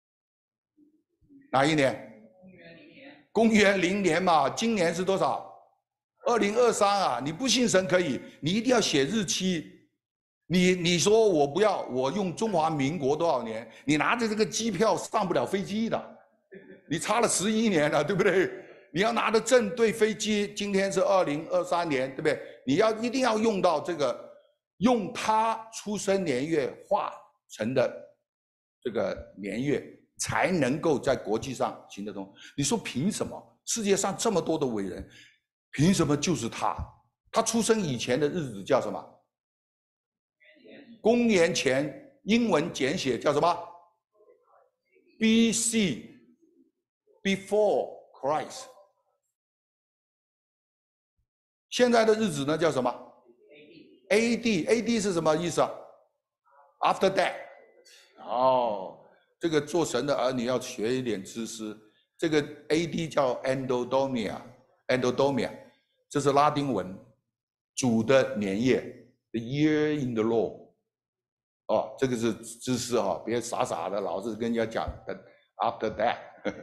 哪一年？公元零年。公元零年嘛，今年是多少？二零二三啊！你不信神可以，你一定要写日期。你你说我不要，我用中华民国多少年？你拿着这个机票上不了飞机的，你差了十一年了，对不对？你要拿着正对飞机，今天是二零二三年，对不对？你要一定要用到这个，用他出生年月画成的这个年月，才能够在国际上行得通。你说凭什么？世界上这么多的伟人，凭什么就是他？他出生以前的日子叫什么？公元前，英文简写叫什么 ？B C Before Christ。现在的日子呢叫什么 ？A D A D 是什么意思啊？ After that， 哦，这个做神的儿女要学一点知识。这个 A D 叫 Endodomia，Endodomia， 这是拉丁文， 主的年夜 ，the year in the Lord。哦，这个是知识哈，别傻傻的老是跟人家讲的 after that，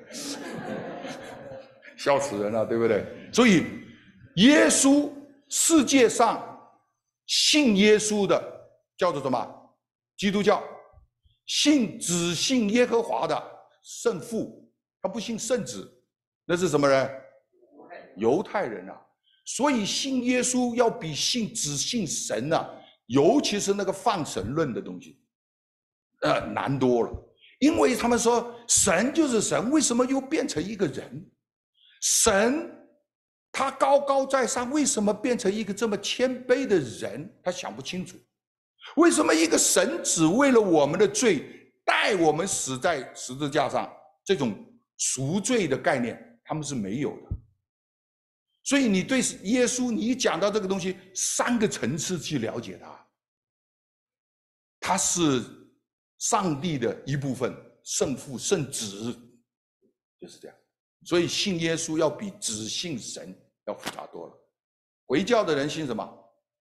笑死人了，对不对？所以耶稣，世界上信耶稣的叫做什么？基督教。信只信耶和华的圣父，他不信圣子，那是什么人？犹太人啊。所以信耶稣要比信只信神啊，尤其是那个放神论的东西，呃，难多了。因为他们说神就是神，为什么又变成一个人？神他高高在上，为什么变成一个这么谦卑的人？他想不清楚。为什么一个神只为了我们的罪带我们死在十字架上？这种赎罪的概念他们是没有的。所以你对耶稣，你讲到这个东西，三个层次去了解他，他是上帝的一部分，圣父、圣子，就是这样。所以信耶稣要比只信神要复杂多了。回教的人信什么？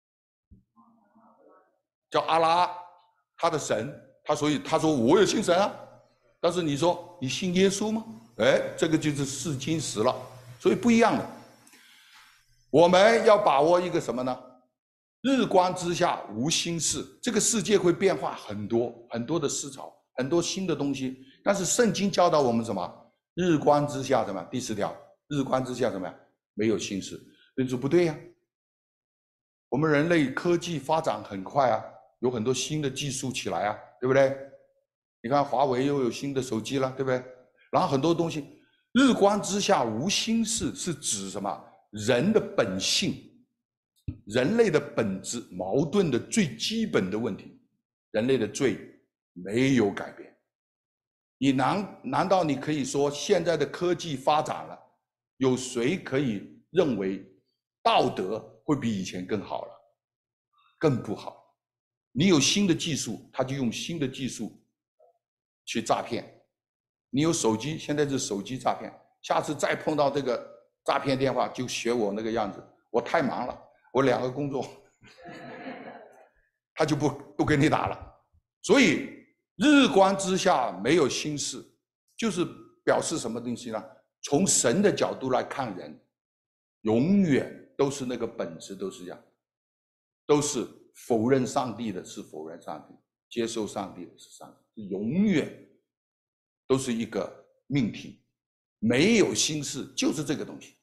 叫阿拉，他的神，他所以他说我也信神啊。但是你说你信耶稣吗？哎，这个就是试金石了。所以不一样的。我们要把握一个什么呢？日光之下无新事，这个世界会变化很多很多的思潮，很多新的东西。但是圣经教导我们什么？日光之下什么？第十条，日光之下什么呀？没有新事。人说不对呀、啊，我们人类科技发展很快啊，有很多新的技术起来啊，对不对？你看华为又有新的手机了，对不对？然后很多东西，日光之下无新事是指什么？人的本性，人类的本质矛盾的最基本的问题，人类的罪没有改变。你难难道你可以说现在的科技发展了，有谁可以认为道德会比以前更好了？更不好。你有新的技术，他就用新的技术去诈骗。你有手机，现在是手机诈骗，下次再碰到这个诈骗电话就学我那个样子，我太忙了，我两个工作，他就不不跟你打了。所以日光之下没有新事，就是表示什么东西呢？从神的角度来看人，永远都是那个本质都是这样，都是否认上帝的是否认上帝，接受上帝的是上帝，永远都是一个命题，没有新事，就是这个东西。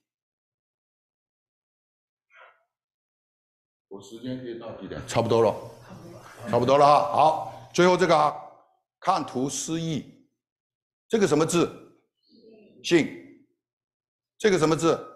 我时间可以到几点？差不多了，差不多了哈。好，最后这个啊，看图示意，这个什么字？信。这个什么字？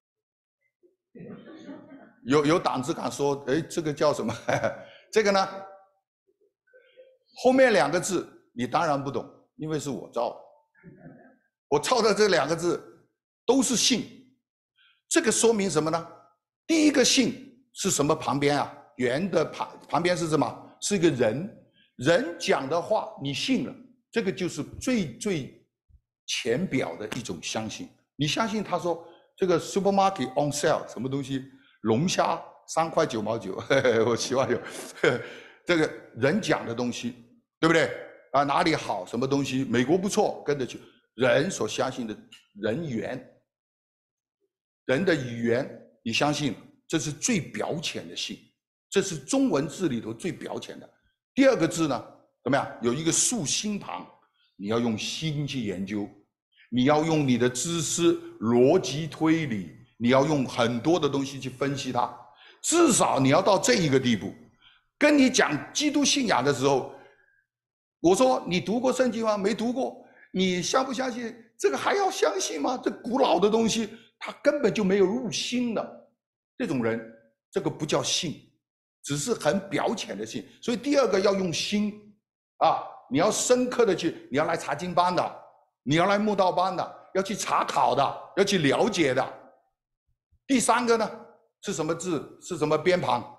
有有胆子敢说，哎，这个叫什么？这个呢？后面两个字你当然不懂，因为是我造的。我造的这两个字都是信，这个说明什么呢？第一个信是什么旁边啊？圆的旁旁边是什么？是一个人，人讲的话你信了，这个就是最最浅表的一种相信。你相信他说这个 supermarket on sale 什么东西，龙虾三块九毛九，我希望有这个人讲的东西，对不对啊？哪里好，什么东西，美国不错，跟着去。人所相信的人言，人的语言，你相信，这是最表浅的信，这是中文字里头最表浅的。第二个字呢，怎么样？有一个竖心旁，你要用心去研究，你要用你的知识、逻辑推理，你要用很多的东西去分析它。至少你要到这一个地步。跟你讲基督信仰的时候，我说你读过圣经吗？没读过。你相不相信？这个还要相信吗？这古老的东西，他根本就没有入心的。这种人，这个不叫信，只是很表浅的信。所以第二个要用心啊，你要深刻的去，你要来查经班的，你要来慕道班的，要去查考的，要去了解的。第三个呢，是什么字？是什么边旁？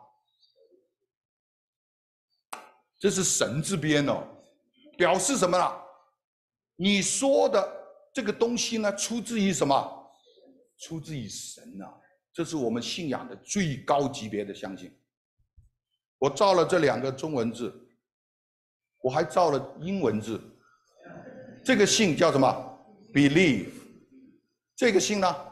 这是神字边哦，表示什么呢？你说的这个东西呢，出自于什么？出自于神啊！ 这是我们信仰的最高级别的相信。我造了这两个中文字，我还造了英文字。这个信叫什么 ？Believe。这个信呢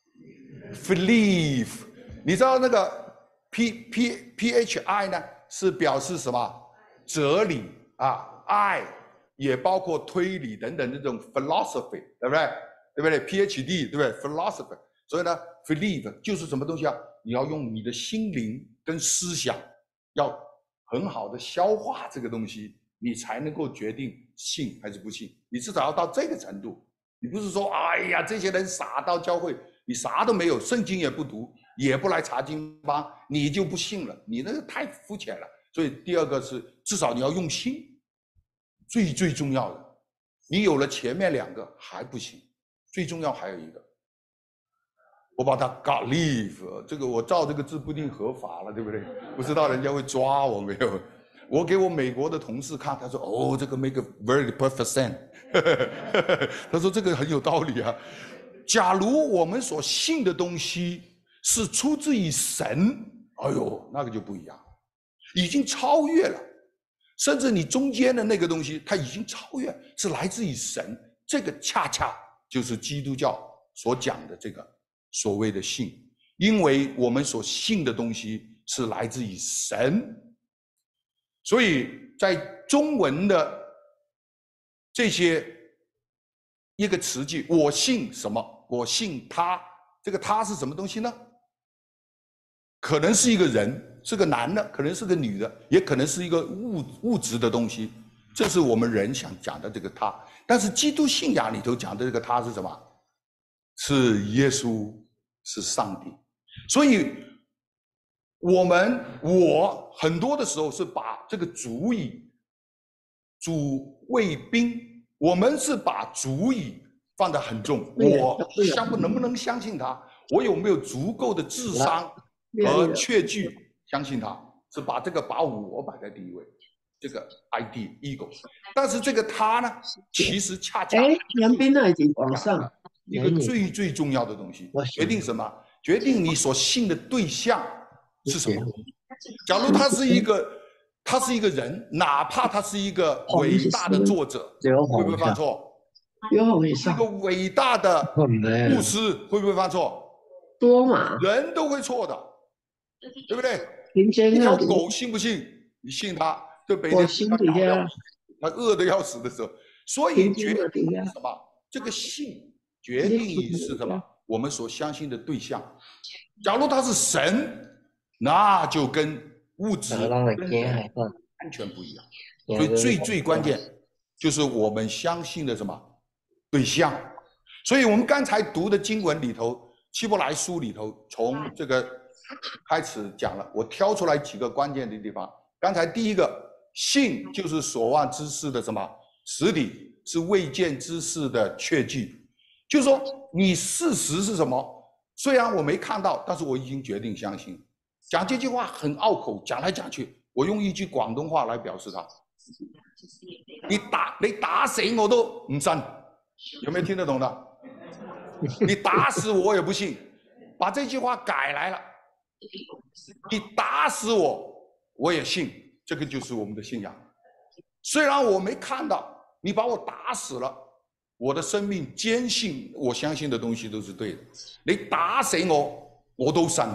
？Believe。你知道那个 P P P H I 呢，是表示什么？哲理啊，爱也包括推理等等这种 philosophy， 对不对？对不对 ？P H D 对不对 ？philosophy。所以呢 ，believe 就是什么东西啊？你要用你的心灵跟思想，要很好的消化这个东西，你才能够决定信还是不信。你至少要到这个程度。你不是说，哎呀，这些人傻到教会，你啥都没有，圣经也不读，也不来查经班，你就不信了，你那个太肤浅了。所以第二个是，至少你要用心，最最重要的，你有了前面两个还不行，最重要还有一个，我把它 God live， 这个我造这个字不一定合法了，对不对？不知道人家会抓我没有？我给我美国的同事看，他说：“哦，这个 make a very perfect sense。”他说这个很有道理啊。假如我们所信的东西是出自于神，哎呦，那个就不一样，已经超越了。甚至你中间的那个东西，它已经超越，是来自于神。这个恰恰就是基督教所讲的这个所谓的信，因为我们所信的东西是来自于神。所以在中文的这些一个词句，我信什么？我信他。这个他是什么东西呢？可能是一个人，是个男的，可能是个女的，也可能是一个物物质的东西。这是我们人想讲的这个他。但是基督信仰里头讲的这个他是什么？是耶稣，是上帝。所以我们我很多的时候是把这个主语主谓宾，我们是把主语放得很重。我相不能不能相信他？我有没有足够的智商和确据相信他？是把这个把我摆在第一位，这个 I D ego。但是这个他呢，其实恰恰哎，杨斌那已经往上一个最最重要的东西，决定什么？决定你所信的对象是什么？假如他是一个，他是一个人，哪怕他是一个伟大的作者，会不会犯错？是一个伟大的牧师，会不会犯错？ 多嘛， 人都会错的，对不对？一条狗信不信？你信它，对北天它搞得要死，它饿得要死的时候，所以决定什么？这个信决定于是什么？我们所相信的对象。假如他是神，那就跟物质跟人完全不一样。所以最最关键就是我们相信的什么对象。所以我们刚才读的经文里头，希伯来书里头，从这个开始讲了，我挑出来几个关键的地方。刚才第一个，信就是所望之事的什么实底，是未见之事的确据。就是说，你事实是什么？虽然我没看到，但是我已经决定相信。讲这句话很拗口，讲来讲去，我用一句广东话来表示它：你打你打死我都唔信，有没有听得懂的？你打死我也不信。把这句话改来了，你打死我我也信，这个就是我们的信仰。虽然我没看到，你把我打死了，我的生命坚信我相信的东西都是对的。你打死我我都信。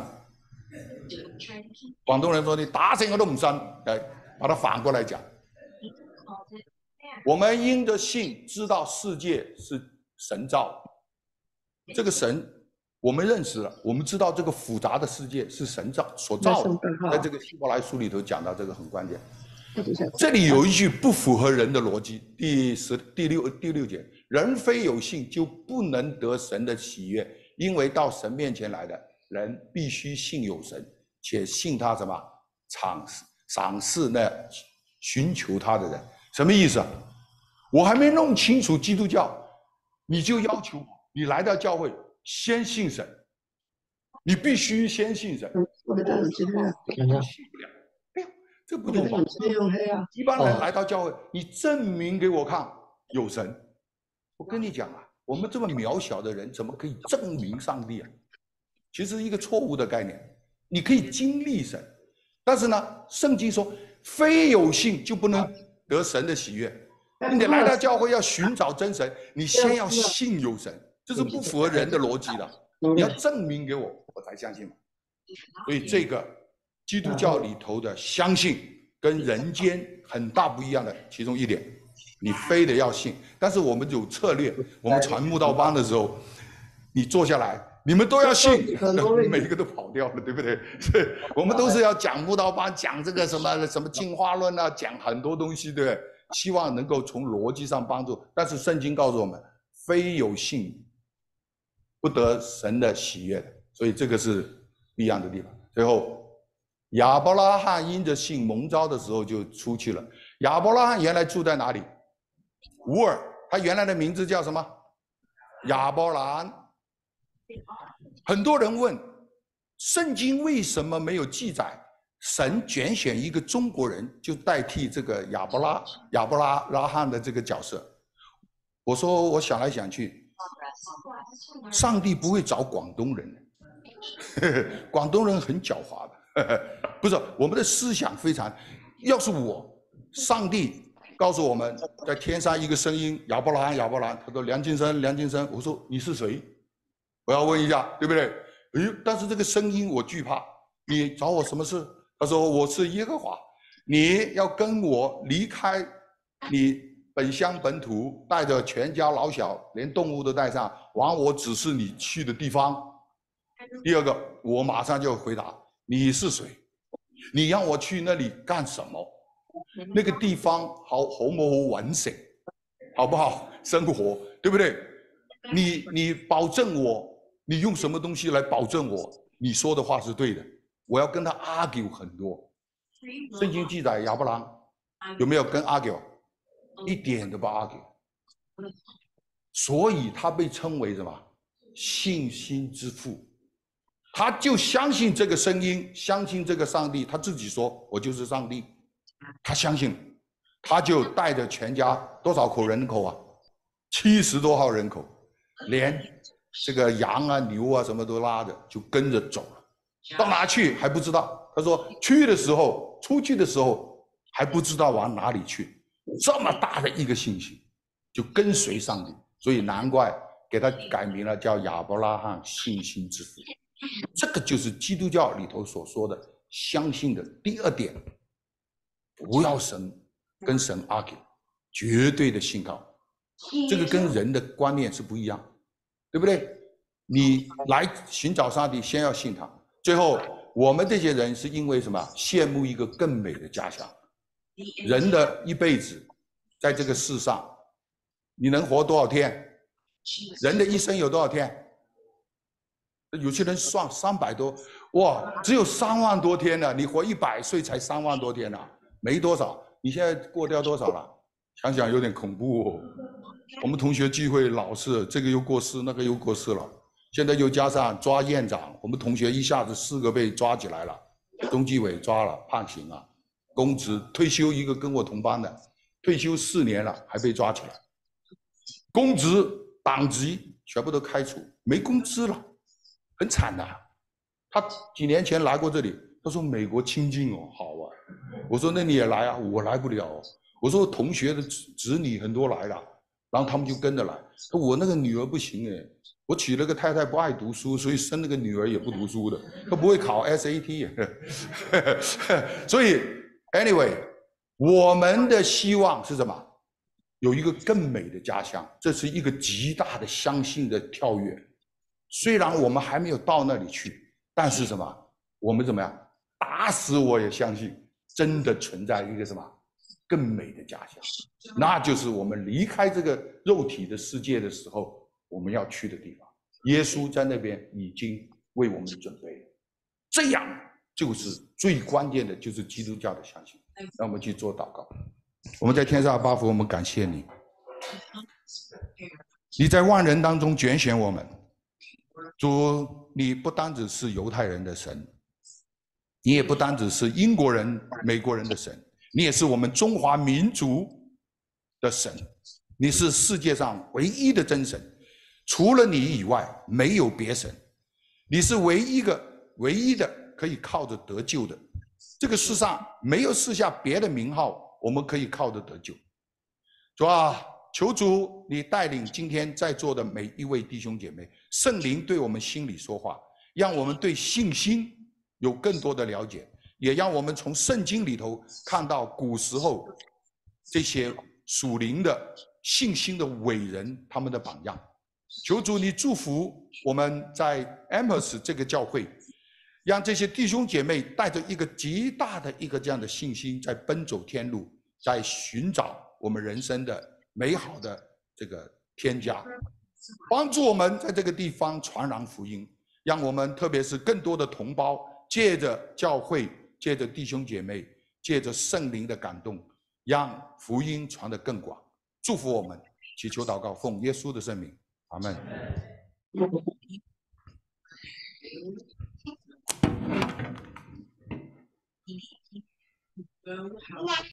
广东人说你打死我都唔信，哎，把它反过来讲。我们因着信知道世界是神造的，这个神我们认识了，我们知道这个复杂的世界是神造所造的。在这个希伯来书里头讲到这个很关键。这里有一句不符合人的逻辑，第十第六第六节，人非有信就不能得神的喜悦，因为到神面前来的人必须信有神，且信他什么赏赏赐那寻求他的人。什么意思啊？我还没弄清楚基督教，你就要求我，你来到教会先信神，你必须先信神。我信不了。这不懂吧？一般人来到教会，你证明给我看有神。我跟你讲啊，我们这么渺小的人，怎么可以证明上帝啊？ 其实是一个错误的概念。你可以经历神，但是呢，圣经说，非有信就不能得神的喜悦。你得来到教会要寻找真神，你先要信有神，这是不符合人的逻辑的。你要证明给我，我才相信嘛。所以这个基督教里头的相信，跟人间很大不一样的其中一点，你非得要信。但是我们有策略，我们传慕道班的时候，你坐下来，你们都要信，每一个都跑掉了，对不对？我们都是要讲慕道班，讲这个什么什么进化论啊，讲很多东西，对不对？希望能够从逻辑上帮助。但是圣经告诉我们，非有信不得神的喜悦的，所以这个是不一样的地方。最后，亚伯拉罕因着信蒙召的时候就出去了。亚伯拉罕原来住在哪里？乌尔，他原来的名字叫什么？亚伯兰。很多人问，圣经为什么没有记载神拣选一个中国人就代替这个亚伯拉亚伯拉拉罕的这个角色？我说，我想来想去，上帝不会找广东人，广东人很狡猾的，不是我们的思想非常。要是我，上帝告诉我们在天上一个声音，亚伯拉罕，亚伯拉罕，他说梁金生，梁金生，我说你是谁？我要问一下，对不对？哎，但是这个声音我惧怕，你找我什么事？他说我是耶和华，你要跟我离开你本乡本土，带着全家老小，连动物都带上，往我指示你去的地方。第二个，我马上就回答，你是谁？你让我去那里干什么？那个地方好好唔好揾食，好不好生活，对不对？你你保证我，你用什么东西来保证我你说的话是对的？我要跟他 argue 很多。圣经记载亚伯拉罕有没有跟 argue？ 一点都不 argue。所以他被称为什么？信心之父。他就相信这个声音，相信这个上帝，他自己说我就是上帝，他相信，他就带着全家多少口人口啊？七十多号人口，连这个羊啊牛啊什么都拉着，就跟着走了。到哪去还不知道。他说去的时候，出去的时候还不知道往哪里去。这么大的一个信心，就跟随上帝，所以难怪给他改名了，叫亚伯拉罕信心之父。这个就是基督教里头所说的相信的第二点，不要神跟神 argue， 绝对的信靠。这个跟人的观念是不一样，对不对？你来寻找上帝，先要信他。最后，我们这些人是因为什么？羡慕一个更美的家乡。人的一辈子，在这个世上，你能活多少天？人的一生有多少天？有些人算三百多，哇，只有三万多天了。你活一百岁才三万多天了，没多少。你现在过掉多少了？想想有点恐怖哦。我们同学聚会老是这个又过世，那个又过世了，现在又加上抓院长，我们同学一下子四个被抓起来了，中纪委抓了，判刑了，公职退休一个跟我同班的，退休四年了还被抓起来，公职党籍全部都开除，没工资了，很惨的。他几年前来过这里，他说美国清静哦，好啊。我说那你也来啊，我来不了。我说同学的子女很多来了。然后他们就跟着来，我那个女儿不行哎，我娶了个太太不爱读书，所以生了个女儿也不读书的，她不会考 S A T， 所以 anyway， 我们的希望是什么？有一个更美的家乡，这是一个极大的相信的跳跃。虽然我们还没有到那里去，但是什么？我们怎么样？打死我也相信，真的存在一个什么？更美的家乡，那就是我们离开这个肉体的世界的时候，我们要去的地方。耶稣在那边已经为我们准备了，这样就是最关键的，就是基督教的相信。让我们去做祷告。我们在天上巴父，我们感谢你，你在万人当中拣选我们。主，你不单只是犹太人的神，你也不单只是英国人、美国人的神。你也是我们中华民族的神，你是世界上唯一的真神，除了你以外没有别神。 你是唯一一个唯一的可以靠着得救的。这个世上没有赐下别的名号，我们可以靠着得救。主啊，求主你带领今天在座的每一位弟兄姐妹，圣灵对我们心里说话，让我们对信心有更多的了解，也让我们从圣经里头看到古时候这些属灵的信心的伟人他们的榜样。求主你祝福我们在 Amos 这个教会，让这些弟兄姐妹带着一个极大的一个这样的信心，在奔走天路，在寻找我们人生的美好的这个天家，帮助我们在这个地方传扬福音，让我们特别是更多的同胞借着教会，借着弟兄姐妹，借着圣灵的感动，让福音传得更广。祝福我们，祈求祷告，奉耶稣的圣名，阿门。